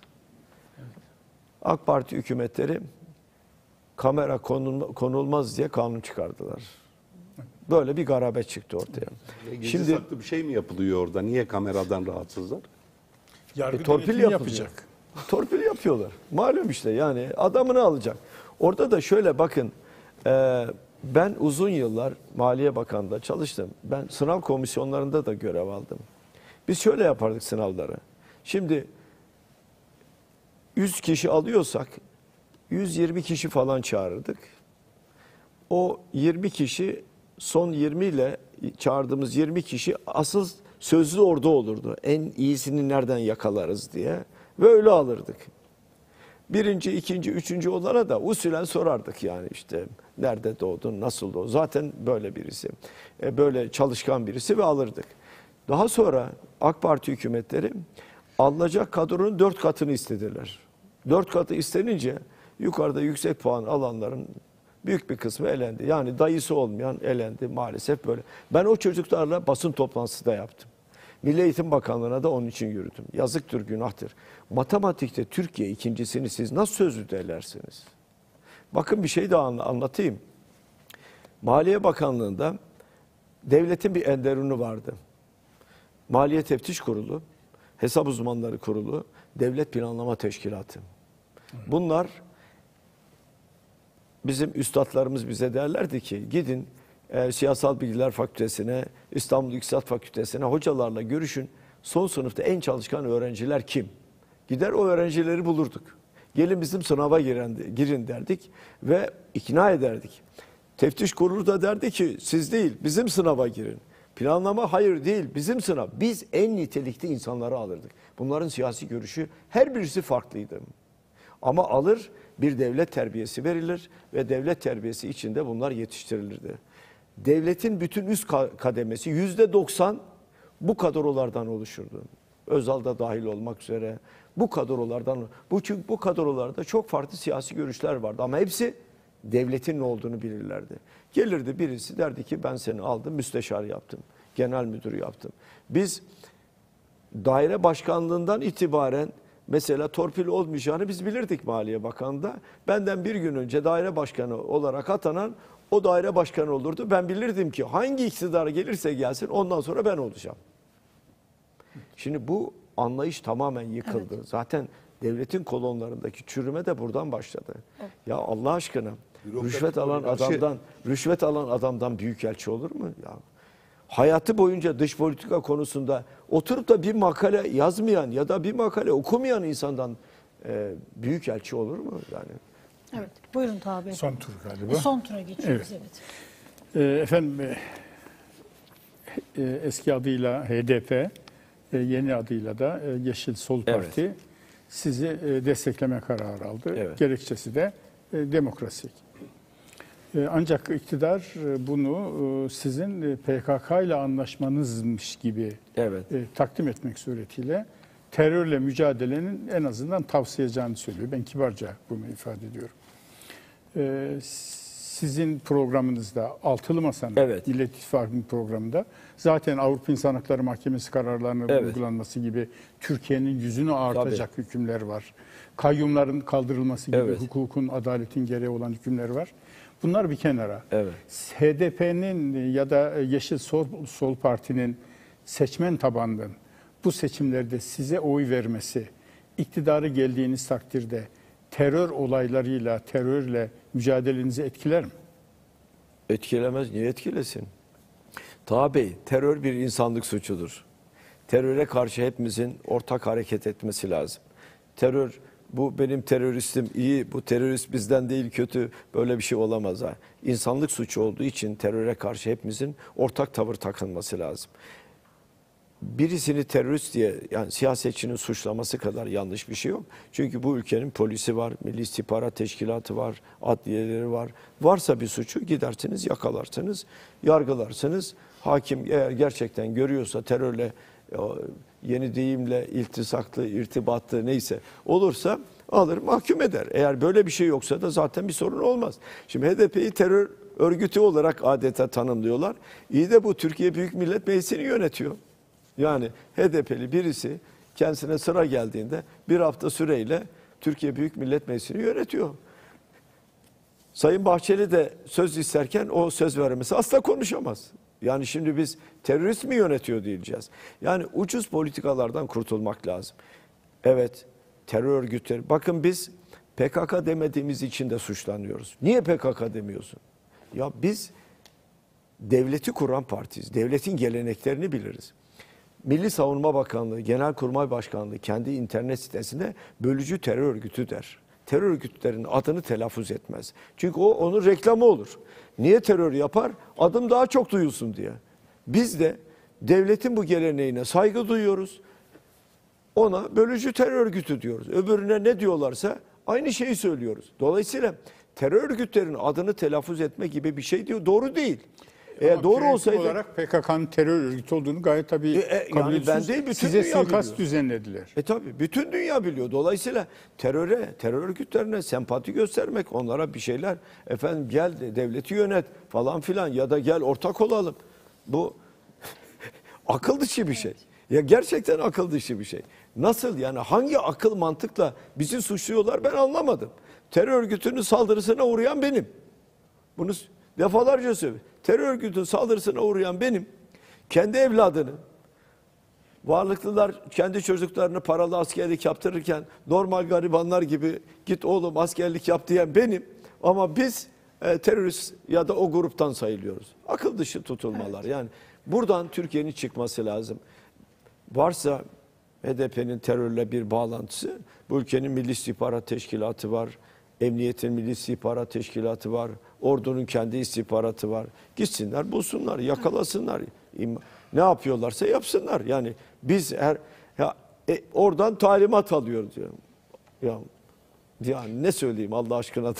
AK Parti hükümetleri kamera konulmaz diye kanun çıkardılar. Böyle bir garabet çıktı ortaya. E, Gizli Şimdi saklı bir şey mi yapılıyor orada? Niye kameradan rahatsızlar? Yargı E, torpil denetimi yapılıyor. yapacak. Torpil yapıyorlar. Malum işte yani adamını alacak. Orada da şöyle bakın. e, ben uzun yıllar Maliye Bakanlığı'nda çalıştım. Ben sınav komisyonlarında da görev aldım. Biz şöyle yapardık sınavları. Şimdi yüz kişi alıyorsak yüz yirmi kişi falan çağırırdık. O yirmi kişi son yirmi ile çağırdığımız yirmi kişi asıl sözlü orada olurdu. En iyisini nereden yakalarız diye. Ve öyle alırdık. Birinci, ikinci, üçüncü olana da usulen sorardık yani işte nerede doğdun, nasıl doğdun. Zaten böyle birisi, e, böyle çalışkan birisi ve alırdık. Daha sonra AK Parti hükümetleri alınacak kadronun dört katını istediler. Dört katı istenince yukarıda yüksek puan alanların büyük bir kısmı elendi. Yani dayısı olmayan elendi maalesef böyle. Ben o çocuklarla basın toplantısı da yaptım. Milli Eğitim Bakanlığı'na da onun için yürüdüm. Yazıktır, günahtır. Matematikte Türkiye ikincisini siz nasıl sözlü derlersiniz? Bakın bir şey daha anlatayım. Maliye Bakanlığı'nda devletin bir enderunu vardı. Maliye Teftiş Kurulu, Hesap Uzmanları Kurulu, Devlet Planlama Teşkilatı. Bunlar bizim üstadlarımız bize derlerdi ki gidin e, Siyasal Bilgiler Fakültesine, İstanbul İktisat Fakültesine hocalarla görüşün. Son sınıfta en çalışkan öğrenciler kim? Gider o öğrencileri bulurduk. Gelin bizim sınava girin, girin derdik ve ikna ederdik. Teftiş kurulu da derdi ki siz değil bizim sınava girin. Planlama hayır değil bizim sınav. Biz en nitelikli insanları alırdık. Bunların siyasi görüşü her birisi farklıydı. Ama alır bir devlet terbiyesi verilir ve devlet terbiyesi içinde bunlar yetiştirilirdi. Devletin bütün üst kademesi yüzde doksan bu kadrolardan oluşurdu. Özal da dahil olmak üzere bu kadrolardan, bu çünkü bu kadrolarda çok farklı siyasi görüşler vardı ama hepsi devletin ne olduğunu bilirlerdi. Gelirdi birisi derdi ki ben seni aldım, müsteşar yaptım, genel müdür yaptım. Biz daire başkanlığından itibaren mesela torpil olmayacağını biz bilirdik Maliye Bakanı'nda. Benden bir gün önce daire başkanı olarak atanan o daire başkanı olurdu. Ben bilirdim ki hangi iktidara gelirse gelsin ondan sonra ben olacağım. Şimdi bu anlayış tamamen yıkıldı. Evet. Zaten devletin kolonlarındaki çürüme de buradan başladı. Evet. Ya Allah aşkına rüşvet alan adamdan rüşvet alan adamdan büyükelçi olur mu? Ya hayatı boyunca dış politika konusunda oturup da bir makale yazmayan ya da bir makale okumayan insandan e, büyükelçi olur mu? Yani. Evet. Buyurun Taha Bey. Son tur galiba. Son tura geçiyoruz. Evet. evet. E, efendim e, eski adıyla H D P, e, yeni adıyla da e, Yeşil Sol Parti evet. sizi e, destekleme kararı aldı. Evet. Gerekçesi de e, demokrasi. E, ancak iktidar e, bunu e, sizin e, P K K ile anlaşmanızmış gibi evet. e, takdim etmek suretiyle terörle mücadelenin en azından tavsiyeceğini söylüyor. Ben kibarca bunu ifade ediyorum. E, sizin programınızda Altılı Masa'nın, evet. Millet İttifakı'nın programında zaten Avrupa İnsan Hakları Mahkemesi kararlarının evet. uygulanması gibi Türkiye'nin yüzünü ağartacak Tabii. hükümler var. Kayyumların kaldırılması gibi evet. hukukun, adaletin gereği olan hükümler var. Bunlar bir kenara. Evet. H D P'nin ya da Yeşil Sol, Sol Parti'nin seçmen tabanının bu seçimlerde size oy vermesi, iktidarı geldiğiniz takdirde terör olaylarıyla, terörle mücadelenizi etkiler mi? Etkilemez. Niye etkilesin? Taha Bey, terör bir insanlık suçudur. Teröre karşı hepimizin ortak hareket etmesi lazım. Terör, bu benim teröristim iyi, bu terörist bizden değil kötü, böyle bir şey olamaz. Ha. İnsanlık suçu olduğu için teröre karşı hepimizin ortak tavır takılması lazım. Birisini terörist diye yani siyasetçinin suçlaması kadar yanlış bir şey yok. Çünkü bu ülkenin polisi var, Milli İstihbarat Teşkilatı var, adliyeleri var. Varsa bir suçu gidersiniz, yakalarsınız, yargılarsınız. Hakim eğer gerçekten görüyorsa terörle, yeni deyimle iltisaklı, irtibatlı neyse olursa alır mahkum eder. Eğer böyle bir şey yoksa da zaten bir sorun olmaz. Şimdi H D P'yi terör örgütü olarak adeta tanımlıyorlar. İyi de bu Türkiye Büyük Millet Meclisi'ni yönetiyor. Yani H D P'li birisi kendisine sıra geldiğinde bir hafta süreyle Türkiye Büyük Millet Meclisi'ni yönetiyor. Sayın Bahçeli de söz isterken o söz vermesi asla konuşamaz. Yani şimdi biz terörist mi yönetiyor diyeceğiz. Yani ucuz politikalardan kurtulmak lazım. Evet, terör örgütleri. Bakın biz P K K demediğimiz için de suçlanıyoruz. Niye P K K demiyorsun? Ya biz devleti kuran partiyiz. Devletin geleneklerini biliriz. Milli Savunma Bakanlığı, Genelkurmay Başkanlığı kendi internet sitesinde bölücü terör örgütü der. Terör örgütlerinin adını telaffuz etmez. Çünkü o onun reklamı olur. Niye terör yapar? Adım daha çok duyulsun diye. Biz de devletin bu geleneğine saygı duyuyoruz. Ona bölücü terör örgütü diyoruz. Öbürüne ne diyorlarsa aynı şeyi söylüyoruz. Dolayısıyla terör örgütlerinin adını telaffuz etme gibi bir şey diyor. Doğru değil. Eğer doğru olsaydı olarak P K K'nın terör örgütü olduğunu gayet tabii e, e, kabul yani ben değil, bütün size dünya suikast biliyor. düzenlediler. E tabii bütün dünya biliyor. Dolayısıyla teröre, terör örgütlerine sempati göstermek, onlara bir şeyler efendim gel de devleti yönet falan filan ya da gel ortak olalım. Bu akıl dışı bir şey. Ya gerçekten akıl dışı bir şey. Nasıl yani hangi akıl mantıkla bizi suçluyorlar ben anlamadım. Terör örgütünün saldırısına uğrayan benim. Bunu defalarca söylüyorum. Terör örgütünün saldırısına uğrayan benim. Kendi evladını, varlıklılar kendi çocuklarını paralı askerlik yaptırırken normal garibanlar gibi git oğlum askerlik yap diyen benim. Ama biz e, terörist ya da o gruptan sayılıyoruz. Akıl dışı tutulmalar. Yani buradan Türkiye'nin çıkması lazım. Varsa H D P'nin terörle bir bağlantısı, bu ülkenin Milli İstihbarat Teşkilatı var, Emniyetin Milli İstihbarat Teşkilatı var, ordunun kendi istihbaratı var. Gitsinler, bulsunlar, yakalasınlar. Ne yapıyorlarsa yapsınlar. Yani biz her ya, e, oradan talimat alıyoruz diyorum. Ya, yani ne söyleyeyim Allah aşkına,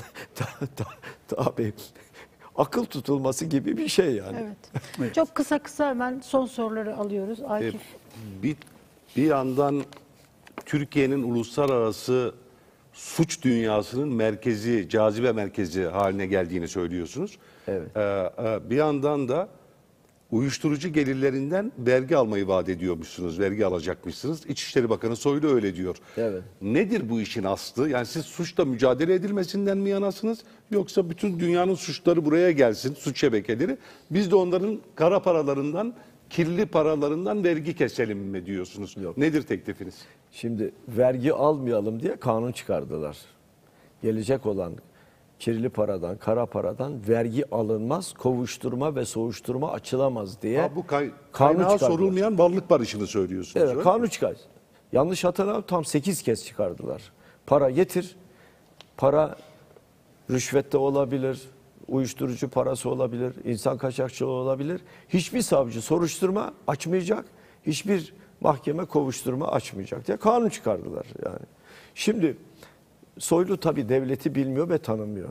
tabii akıl tutulması gibi bir şey yani. Evet. Çok kısa kısa hemen son soruları alıyoruz. Akif. E, bir, bir yandan Türkiye'nin uluslararası suç dünyasının merkezi, cazibe merkezi haline geldiğini söylüyorsunuz. Evet. Ee, e, bir yandan da uyuşturucu gelirlerinden vergi almayı vaat ediyormuşsunuz, vergi alacakmışsınız. İçişleri Bakanı Soylu öyle diyor. Evet. Nedir bu işin aslı? Yani siz suçla mücadele edilmesinden mi yanasınız? Yoksa bütün dünyanın suçları buraya gelsin, suç şebekeleri. Biz de onların kara paralarından, kirli paralarından vergi keselim mi diyorsunuz? Yok. Nedir teklifiniz? Şimdi vergi almayalım diye kanun çıkardılar. Gelecek olan kirli paradan, kara paradan vergi alınmaz, kovuşturma ve soğuşturma açılamaz diye Ha, bu kay kanun kaynağı çıkardılar. sorulmayan varlık barışını söylüyorsunuz. Evet, öyle mi? kanun çıkar. Yanlış hatırlamıyorum, tam sekiz kez çıkardılar. Para getir, para rüşvette olabilir, uyuşturucu parası olabilir, insan kaçakçılığı olabilir. Hiçbir savcı soruşturma açmayacak, hiçbir mahkeme kovuşturma açmayacak diye kanun çıkardılar yani. Şimdi Soylu tabii devleti bilmiyor ve tanımıyor.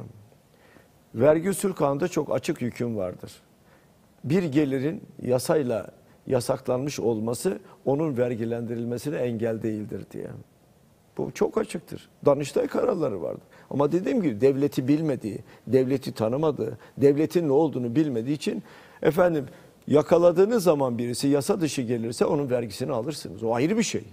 Vergi usul kanunda çok açık hüküm vardır. Bir gelirin yasayla yasaklanmış olması onun vergilendirilmesine engel değildir diye. Bu çok açıktır. Danıştay kararları vardır. Ama dediğim gibi devleti bilmediği, devleti tanımadığı, devletin ne olduğunu bilmediği için efendim yakaladığınız zaman birisi yasa dışı gelirse onun vergisini alırsınız. O ayrı bir şey.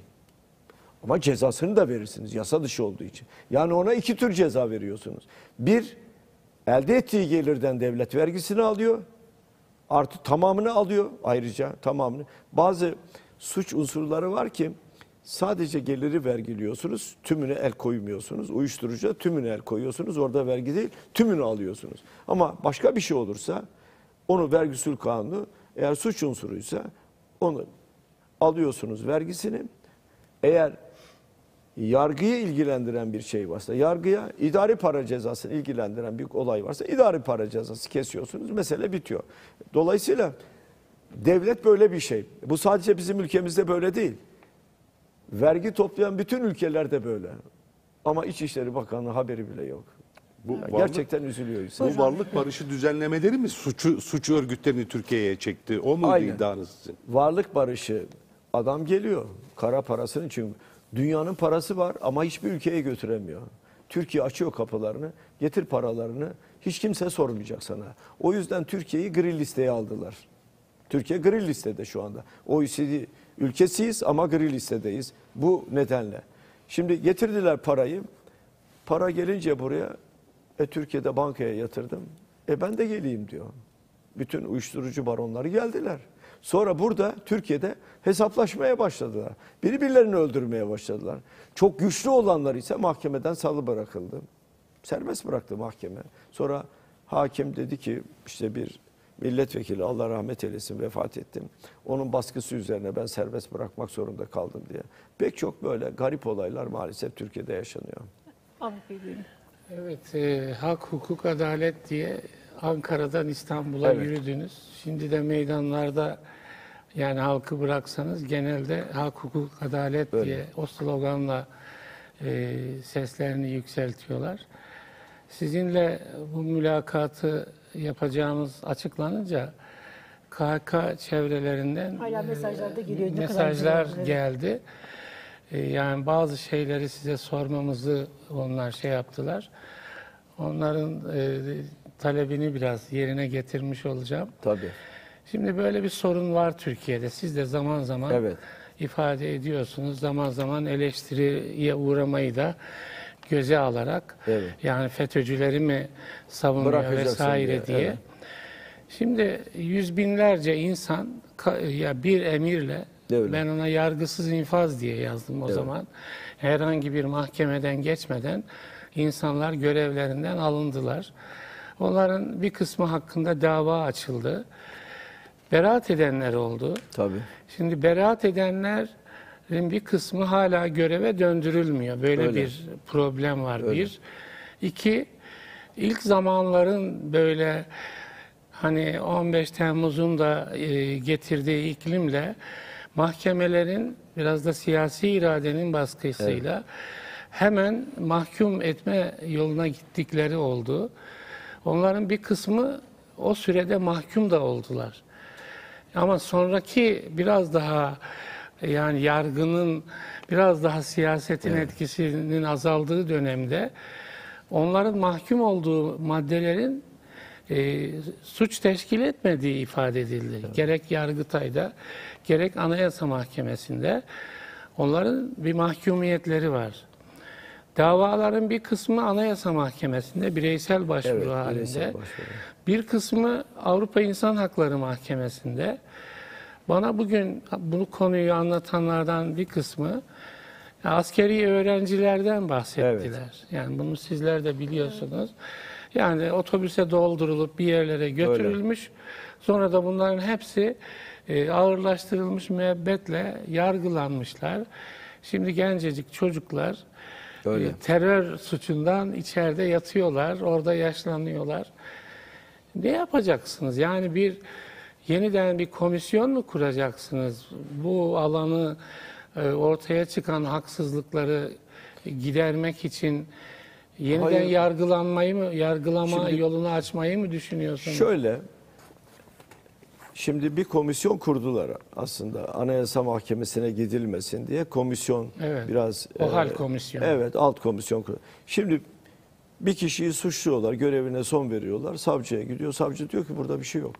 Ama cezasını da verirsiniz yasa dışı olduğu için. Yani ona iki tür ceza veriyorsunuz. Bir, elde ettiği gelirden devlet vergisini alıyor. Artı tamamını alıyor ayrıca tamamını. Bazı suç unsurları var ki sadece geliri vergiliyorsunuz, tümüne el koymuyorsunuz. Uyuşturucuya tümüne el koyuyorsunuz. Orada vergi değil, tümünü alıyorsunuz. Ama başka bir şey olursa onu vergi usul kanunu eğer suç unsuruysa onu alıyorsunuz vergisini. Eğer yargıyı ilgilendiren bir şey varsa, yargıya idari para cezasını ilgilendiren bir olay varsa idari para cezası kesiyorsunuz. Mesele bitiyor. Dolayısıyla devlet böyle bir şey. Bu sadece bizim ülkemizde böyle değil. Vergi toplayan bütün ülkelerde böyle. Ama İçişleri Bakanlığı haberi bile yok. Bu Yani varlık- gerçekten üzülüyor insan. Bu varlık barışı düzenlemeleri mi suçu suç örgütlerini Türkiye'ye çekti? O muydu Aynen. iddianız sizin? Varlık barışı, adam geliyor kara parasının için. Dünyanın parası var ama hiçbir ülkeye götüremiyor. Türkiye açıyor kapılarını, getir paralarını, hiç kimse sormayacak sana. O yüzden Türkiye'yi gri listeye aldılar. Türkiye gri listede şu anda. O E C D ülkesiyiz ama gri listedeyiz. Bu nedenle. Şimdi getirdiler parayı. Para gelince buraya, e, Türkiye'de bankaya yatırdım. E ben de geleyim diyor. Bütün uyuşturucu baronları geldiler. Sonra burada Türkiye'de hesaplaşmaya başladılar. Birbirlerini öldürmeye başladılar. Çok güçlü olanlar ise mahkemeden salı bırakıldı. Serbest bıraktı mahkeme. Sonra hakim dedi ki işte bir milletvekili Allah rahmet eylesin vefat ettim. Onun baskısı üzerine ben serbest bırakmak zorunda kaldım diye. Pek çok böyle garip olaylar maalesef Türkiye'de yaşanıyor. Ahmet Bey buyurun. Evet, e, hak, hukuk, adalet diye Ankara'dan İstanbul'a Evet. yürüdünüz. Şimdi de meydanlarda yani halkı bıraksanız genelde hak, hukuk, adalet Öyle. diye o sloganla e, seslerini yükseltiyorlar. Sizinle bu mülakatı yapacağımız açıklanınca K H K çevrelerinden Hala mesajlar da geliyor. Ne kadar mesajlar güzel, evet. geldi. E, Yani bazı şeyleri size sormamızı onlar şey yaptılar. Onların e, talebini biraz yerine getirmiş olacağım. Tabii. Şimdi böyle bir sorun var Türkiye'de. Siz de zaman zaman Evet. ifade ediyorsunuz. Zaman zaman eleştiriye uğramayı da göze alarak Evet. yani FETÖ'cüleri mi savunuyor Bırakacaksın vesaire diye, diye. evet. Şimdi yüz binlerce insan ka- ya bir emirle Öyle. ben ona yargısız infaz diye yazdım o Evet. zaman. Herhangi bir mahkemeden geçmeden insanlar görevlerinden alındılar. Onların bir kısmı hakkında dava açıldı. Beraat edenler oldu. Tabii. Şimdi beraat edenlerin bir kısmı hala göreve döndürülmüyor. Böyle Öyle. bir problem var Öyle. bir. İki, ilk zamanların böyle hani on beş Temmuz'un da e, getirdiği iklimle mahkemelerin biraz da siyasi iradenin baskısıyla hemen mahkum etme yoluna gittikleri oldu. Onların bir kısmı o sürede mahkum da oldular. Ama sonraki biraz daha yani yargının biraz daha siyasetin etkisinin azaldığı dönemde onların mahkum olduğu maddelerin e, suç teşkil etmediği ifade edildi. Evet. Gerek Yargıtay'da gerek Anayasa Mahkemesi'nde onların bir mahkumiyetleri var. Davaların bir kısmı Anayasa Mahkemesi'nde bireysel başvuru Evet, halinde. bireysel başvuru. Bir kısmı Avrupa İnsan Hakları Mahkemesi'nde. Bana bugün bu konuyu anlatanlardan bir kısmı askeri öğrencilerden bahsettiler. Evet. Yani bunu sizler de biliyorsunuz. Yani otobüse doldurulup bir yerlere götürülmüş. Öyle. Sonra da bunların hepsi e, ağırlaştırılmış müebbetle yargılanmışlar. Şimdi gencecik çocuklar e, terör suçundan içeride yatıyorlar, orada yaşlanıyorlar. Ne yapacaksınız? Yani bir yeniden bir komisyon mu kuracaksınız? Bu alanı e, ortaya çıkan haksızlıkları gidermek için yeniden Hayır. yargılanmayı mı, yargılama şimdi, yolunu açmayı mı düşünüyorsunuz? Şöyle, şimdi bir komisyon kurdular aslında Anayasa Mahkemesi'ne gidilmesin diye komisyon evet, biraz... O hal komisyonu. Evet, alt komisyon kurdu. Şimdi bir kişiyi suçluyorlar, görevine son veriyorlar, savcıya gidiyor. Savcı diyor ki burada bir şey yok.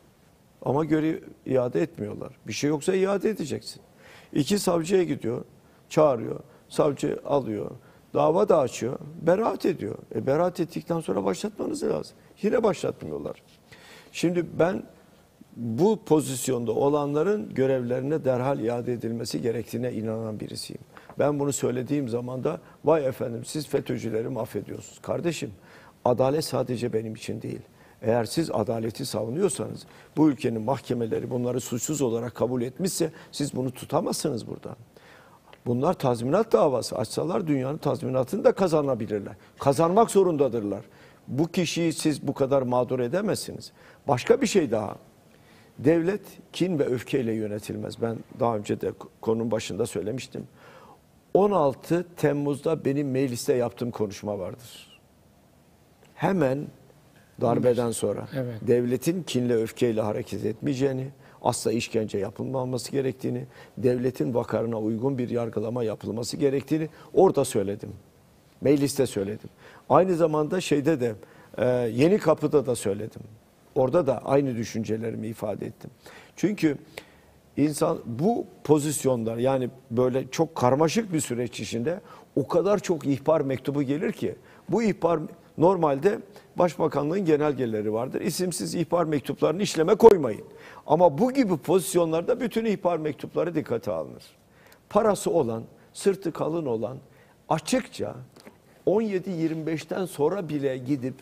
Ama görev iade etmiyorlar. Bir şey yoksa iade edeceksin. İki savcıya gidiyor, çağırıyor, savcı alıyor. Dava da açıyor, beraat ediyor. E, beraat ettikten sonra başlatmanız lazım. Yine başlatmıyorlar. Şimdi ben bu pozisyonda olanların görevlerine derhal iade edilmesi gerektiğine inanan birisiyim. Ben bunu söylediğim zaman da vay efendim siz FETÖ'cüleri mahvediyorsunuz. Kardeşim adalet sadece benim için değil. Eğer siz adaleti savunuyorsanız bu ülkenin mahkemeleri bunları suçsuz olarak kabul etmişse siz bunu tutamazsınız buradan. Bunlar tazminat davası açsalar dünyanın tazminatını da kazanabilirler. Kazanmak zorundadırlar. Bu kişiyi siz bu kadar mağdur edemezsiniz. Başka bir şey daha. Devlet kin ve öfkeyle yönetilmez. Ben daha önce de konunun başında söylemiştim. on altı Temmuz'da benim mecliste yaptığım konuşma vardır. Hemen darbeden sonra evet. devletin kinle öfkeyle hareket etmeyeceğini, asla işkence yapılmaması gerektiğini, devletin vakarına uygun bir yargılama yapılması gerektiğini orada söyledim. Mecliste söyledim. Aynı zamanda şeyde de e, Yeni Kapı'da da söyledim. Orada da aynı düşüncelerimi ifade ettim. Çünkü insan bu pozisyonda yani böyle çok karmaşık bir süreç içinde o kadar çok ihbar mektubu gelir ki bu ihbar normalde Başbakanlığın genelgeleri vardır. İsimsiz ihbar mektuplarını işleme koymayın. Ama bu gibi pozisyonlarda bütün ihbar mektupları dikkate alınır. Parası olan, sırtı kalın olan açıkça on yedi yirmi beşten sonra bile gidip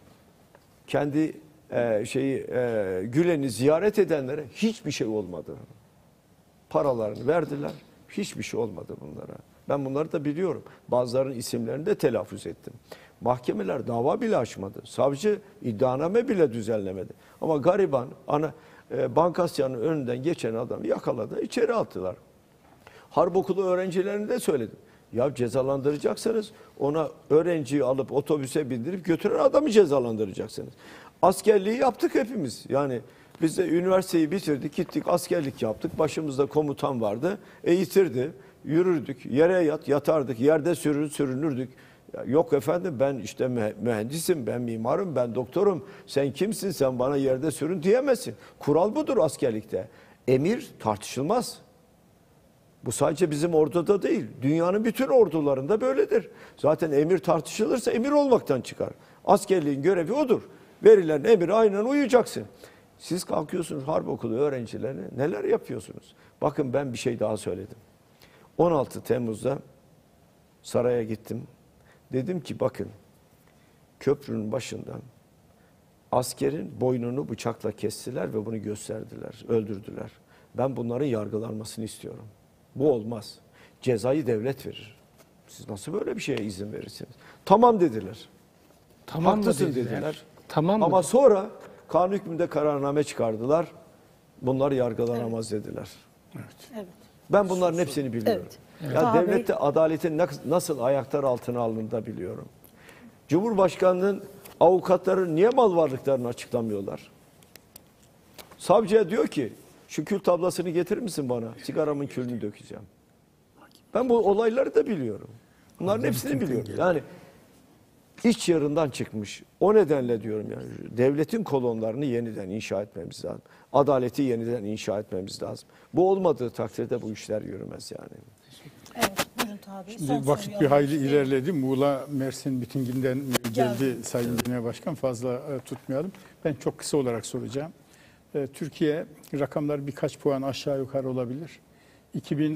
kendi e, şeyi e, Gülen'i ziyaret edenlere hiçbir şey olmadı. Paralarını verdiler. Hiçbir şey olmadı bunlara. Ben bunları da biliyorum. Bazılarının isimlerini de telaffuz ettim. Mahkemeler dava bile açmadı. Savcı iddianame bile düzenlemedi. Ama gariban ana e, Bankasyan'ın önünden geçen adamı yakaladı, içeri attılar. Harp okulu öğrencilerine de söyledim. Ya cezalandıracaksanız ona öğrenciyi alıp otobüse bindirip götüren adamı cezalandıracaksınız. Askerliği yaptık hepimiz. Yani biz de üniversiteyi bitirdik, gittik askerlik yaptık. Başımızda komutan vardı, eğitirdi. Yürürdük, yere yat, yatardık, yerde sürün, sürünürdük. Ya yok efendim ben işte mühendisim, ben mimarım, ben doktorum. Sen kimsin, sen bana yerde sürün diyemezsin. Kural budur askerlikte. Emir tartışılmaz. Bu sadece bizim orduda değil, dünyanın bütün ordularında böyledir. Zaten emir tartışılırsa emir olmaktan çıkar. Askerliğin görevi odur. Verilen emire aynen uyacaksın. Siz kalkıyorsunuz harp okulu öğrencilerine neler yapıyorsunuz? Bakın ben bir şey daha söyledim. on altı Temmuz'da saraya gittim. Dedim ki bakın köprünün başından askerin boynunu bıçakla kestiler ve bunu gösterdiler, öldürdüler. Ben bunların yargılanmasını istiyorum. Bu olmaz. Cezayı devlet verir. Siz nasıl böyle bir şeye izin verirsiniz? Tamam dediler. Tamam mı Haklısın dediler? dediler. Tamam mı? Ama sonra kanun hükmünde kararname çıkardılar. Bunlar yargılanamaz dediler. Evet. Ben bunların hepsini biliyorum. Evet. Ya Taha Bey- devlette adaletin nasıl ayaklar altına alındığını da biliyorum. Cumhurbaşkanının avukatları niye mal varlıklarını açıklamıyorlar? Savcıya diyor ki şu kül tablasını getirir misin bana? Sigaramın külünü dökeceğim. Ben bu olayları da biliyorum. Bunların hepsini biliyorum. Yani iç yarından çıkmış. O nedenle diyorum yani devletin kolonlarını yeniden inşa etmemiz lazım. Adaleti yeniden inşa etmemiz lazım. Bu olmadığı takdirde bu işler yürümez yani. Evet, buyurun Taha Bey. Son Şimdi vakit soruyu bir hayli almak isterim. ilerledi. Muğla Mersin mitinginden geldi Geldi. Sayın Genel Başkan. Fazla e, tutmayalım. Ben çok kısa olarak soracağım. E, Türkiye rakamlar birkaç puan aşağı yukarı olabilir. iki bin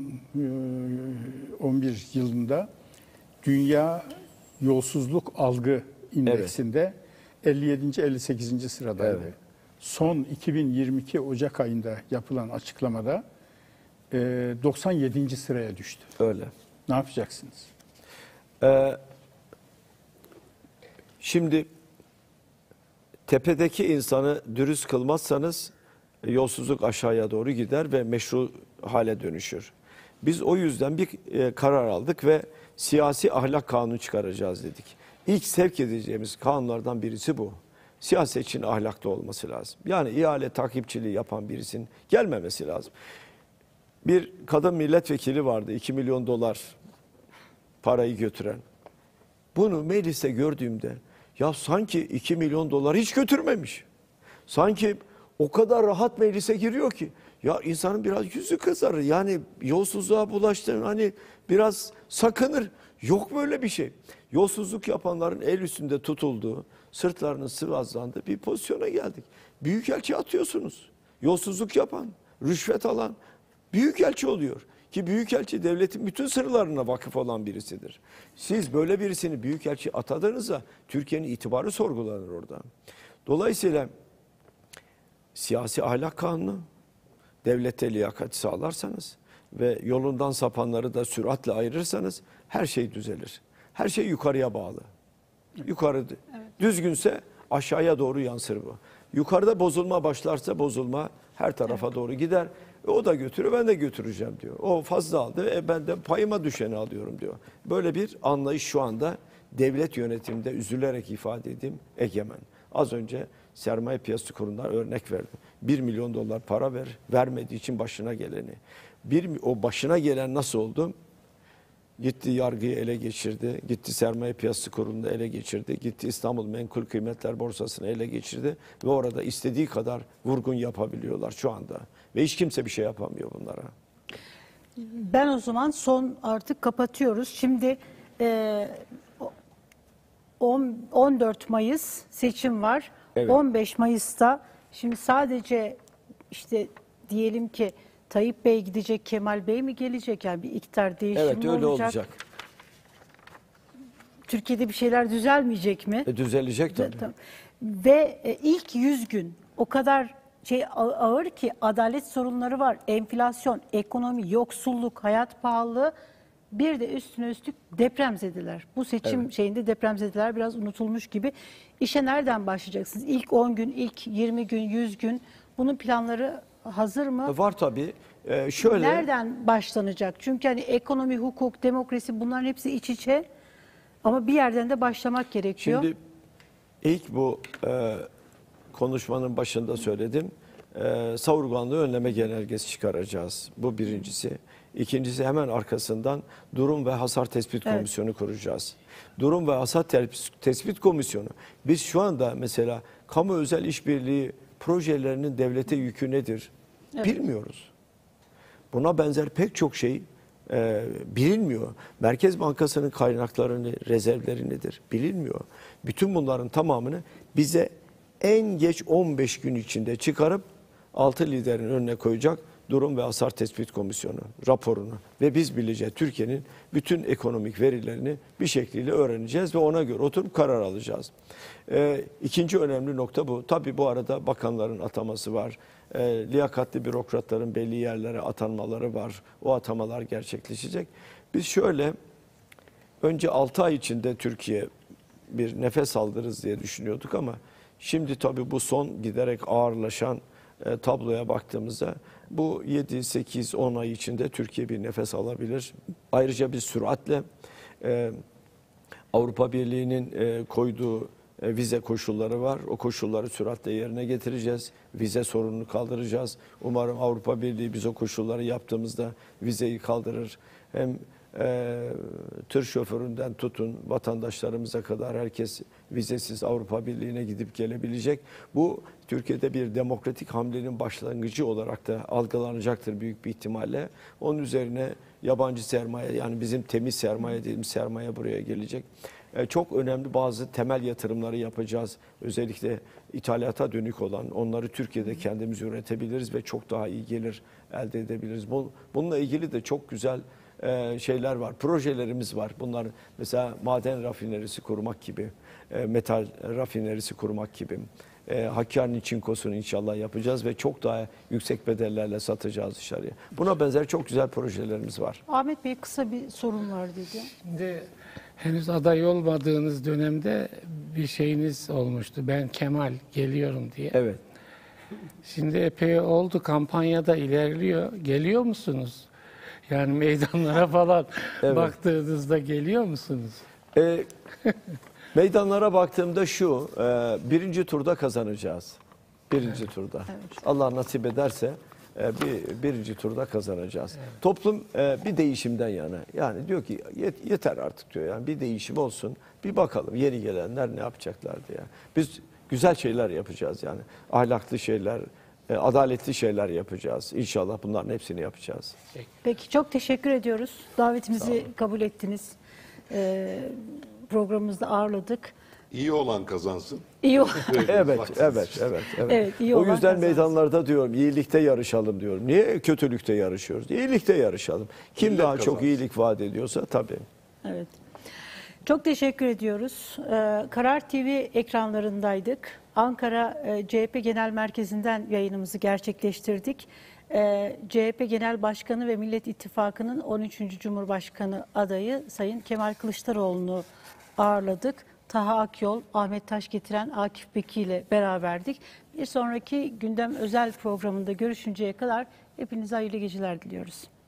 on bir yılında Dünya Yolsuzluk Algı İndeksinde elli yedinci elli sekizinci sıradaydı. Evet. Son iki bin yirmi iki Ocak ayında yapılan açıklamada e, doksan yedinci sıraya düştü. Öyle. Ne yapacaksınız? Ee, şimdi tepedeki insanı dürüst kılmazsanız yolsuzluk aşağıya doğru gider ve meşru hale dönüşür. Biz o yüzden bir e, karar aldık ve siyasi ahlak kanunu çıkaracağız dedik. İlk sevk edeceğimiz kanunlardan birisi bu. Siyasetçinin ahlaklı olması lazım. Yani ihale takipçiliği yapan birisinin gelmemesi lazım. Bir kadın milletvekili vardı, iki milyon dolar parayı götüren. Bunu mecliste gördüğümde ya sanki iki milyon dolar hiç götürmemiş. Sanki o kadar rahat meclise giriyor ki ya insanın biraz yüzü kızarır. Yani yolsuzluğa bulaştığın hani biraz sakınır. Yok böyle bir şey. Yolsuzluk yapanların el üstünde tutulduğu, sırtlarının sıvazlandığı bir pozisyona geldik. Büyükelçi atıyorsunuz. Yolsuzluk yapan, rüşvet alan büyükelçi oluyor. Ki büyükelçi devletin bütün sırlarına vakıf olan birisidir. Siz böyle birisini büyükelçi atadığınızda Türkiye'nin itibarı sorgulanır orada. Dolayısıyla siyasi ahlak kanunu, devlete liyakat sağlarsanız ve yolundan sapanları da süratle ayırırsanız her şey düzelir. Her şey yukarıya bağlı. Yukarı evet. Düzgünse aşağıya doğru yansır bu. Yukarıda bozulma başlarsa bozulma her tarafa evet. doğru gider. E o da götürüyor, ben de götüreceğim diyor. O fazla aldı, e ben de payıma düşeni alıyorum diyor. Böyle bir anlayış şu anda devlet yönetiminde üzülerek ifade edeyim egemen. Az önce sermaye piyasası kurulundan örnek verdim. Bir milyon dolar para ver, vermediği için başına geleni. Bir, o başına gelen nasıl oldu? Gitti yargıyı ele geçirdi, gitti sermaye piyasası kurulunu ele geçirdi, gitti İstanbul Menkul Kıymetler Borsası'nı ele geçirdi ve orada istediği kadar vurgun yapabiliyorlar şu anda. Ve hiç kimse bir şey yapamıyor bunlara. Ben o zaman son artık kapatıyoruz. Şimdi e, on dört Mayıs seçim var. Evet. on beş Mayıs'ta şimdi sadece işte diyelim ki Tayyip Bey gidecek, Kemal Bey mi gelecek? Yani bir iktidar değişimi Evet öyle olacak. olacak. Türkiye'de bir şeyler düzelmeyecek mi? E, düzelecek tabii. Ve e, ilk yüz gün o kadar şey ağır ki adalet sorunları var. Enflasyon, ekonomi, yoksulluk, hayat pahalılığı. Bir de üstüne üstlük depremzedeler. Bu seçim evet. şeyinde depremzedeler biraz unutulmuş gibi. İşe nereden başlayacaksınız? İlk on gün, ilk yirmi gün, yüz gün bunun planları hazır mı? Var tabii. Ee, şöyle. Nereden başlanacak? Çünkü hani ekonomi, hukuk, demokrasi bunların hepsi iç içe. Ama bir yerden de başlamak gerekiyor. Şimdi ilk bu e, konuşmanın başında söyledim. E, savurganlığı önleme genelgesi çıkaracağız. Bu birincisi. İkincisi hemen arkasından durum ve hasar tespit evet. komisyonu kuracağız. Durum ve hasar tespit komisyonu. Biz şu anda mesela kamu özel işbirliği projelerinin devlete yükü nedir? Evet. Bilmiyoruz. Buna benzer pek çok şey e, bilinmiyor. Merkez Bankası'nın kaynaklarını, rezervleri nedir? Bilinmiyor. Bütün bunların tamamını bize en geç on beş gün içinde çıkarıp altı liderin önüne koyacak Durum ve Hasar Tespit Komisyonu raporunu ve biz bileceğiz Türkiye'nin bütün ekonomik verilerini bir şekilde öğreneceğiz ve ona göre oturup karar alacağız. E, ikinci önemli nokta bu. Tabii bu arada bakanların ataması var. E, liyakatli bürokratların belli yerlere atanmaları var. O atamalar gerçekleşecek. Biz şöyle önce altı ay içinde Türkiye bir nefes aldırırız diye düşünüyorduk ama şimdi tabii bu son giderek ağırlaşan e, tabloya baktığımızda bu yedi, sekiz, on ay içinde Türkiye bir nefes alabilir. Ayrıca bir süratle e, Avrupa Birliği'nin e, koyduğu e, vize koşulları var. O koşulları süratle yerine getireceğiz. Vize sorununu kaldıracağız. Umarım Avrupa Birliği biz o koşulları yaptığımızda vizeyi kaldırır. Hem e, tır şoföründen tutun vatandaşlarımıza kadar herkes vizesiz Avrupa Birliği'ne gidip gelebilecek. Bu Türkiye'de bir demokratik hamlenin başlangıcı olarak da algılanacaktır büyük bir ihtimalle. Onun üzerine yabancı sermaye, yani bizim temiz sermaye dediğimiz sermaye buraya gelecek. E, çok önemli bazı temel yatırımları yapacağız. Özellikle ithalata dönük olan, onları Türkiye'de kendimiz üretebiliriz ve çok daha iyi gelir elde edebiliriz. Bu, bununla ilgili de çok güzel e, şeyler var, projelerimiz var. Bunlar mesela maden rafinerisi kurmak gibi, e, metal rafinerisi kurmak gibi. E, Hakkari'nin çinkosunu inşallah yapacağız ve çok daha yüksek bedellerle satacağız dışarıya. Buna benzer çok güzel projelerimiz var. Ahmet Bey kısa bir sorun var dedi. Şimdi henüz aday olmadığınız dönemde bir şeyiniz olmuştu. Ben Kemal geliyorum diye. Evet. Şimdi epey oldu, kampanyada ilerliyor. Geliyor musunuz? Yani meydanlara falan Evet. baktığınızda geliyor musunuz? E, meydanlara baktığımda şu, e, birinci turda kazanacağız. Birinci turda. Allah nasip ederse e, bir birinci turda kazanacağız. Toplum e, bir değişimden yana. Yani diyor ki "Yet- yeter artık diyor. Yani bir değişim olsun. Bir bakalım yeni gelenler ne yapacaklar diye. Biz güzel şeyler yapacağız yani. Ahlaklı şeyler, e, adaletli şeyler yapacağız. İnşallah bunların hepsini yapacağız. Peki çok teşekkür ediyoruz. Davetimizi kabul ettiniz. Ee, programımızda ağırladık. İyi olan kazansın. İyi ol- Evet, evet, evet, evet. Evet, iyi O olan yüzden kazansın. meydanlarda diyorum iyilikte yarışalım diyorum. Niye kötülükte yarışıyoruz? İyilikte yarışalım. Kim İyilik daha çok kazansın. iyilik vaat ediyorsa tabii. Evet. Çok teşekkür ediyoruz. Ee, Karar T V ekranlarındaydık. Ankara e, C H P Genel Merkezi'nden yayınımızı gerçekleştirdik. Ee, C H P Genel Başkanı ve Millet İttifakı'nın on üçüncü Cumhurbaşkanı adayı Sayın Kemal Kılıçdaroğlu'nu ağırladık. Taha Akyol, Ahmet Taş getiren Akif Beki ile beraberdik. Bir sonraki gündem özel programında görüşünceye kadar hepinize hayırlı geceler diliyoruz.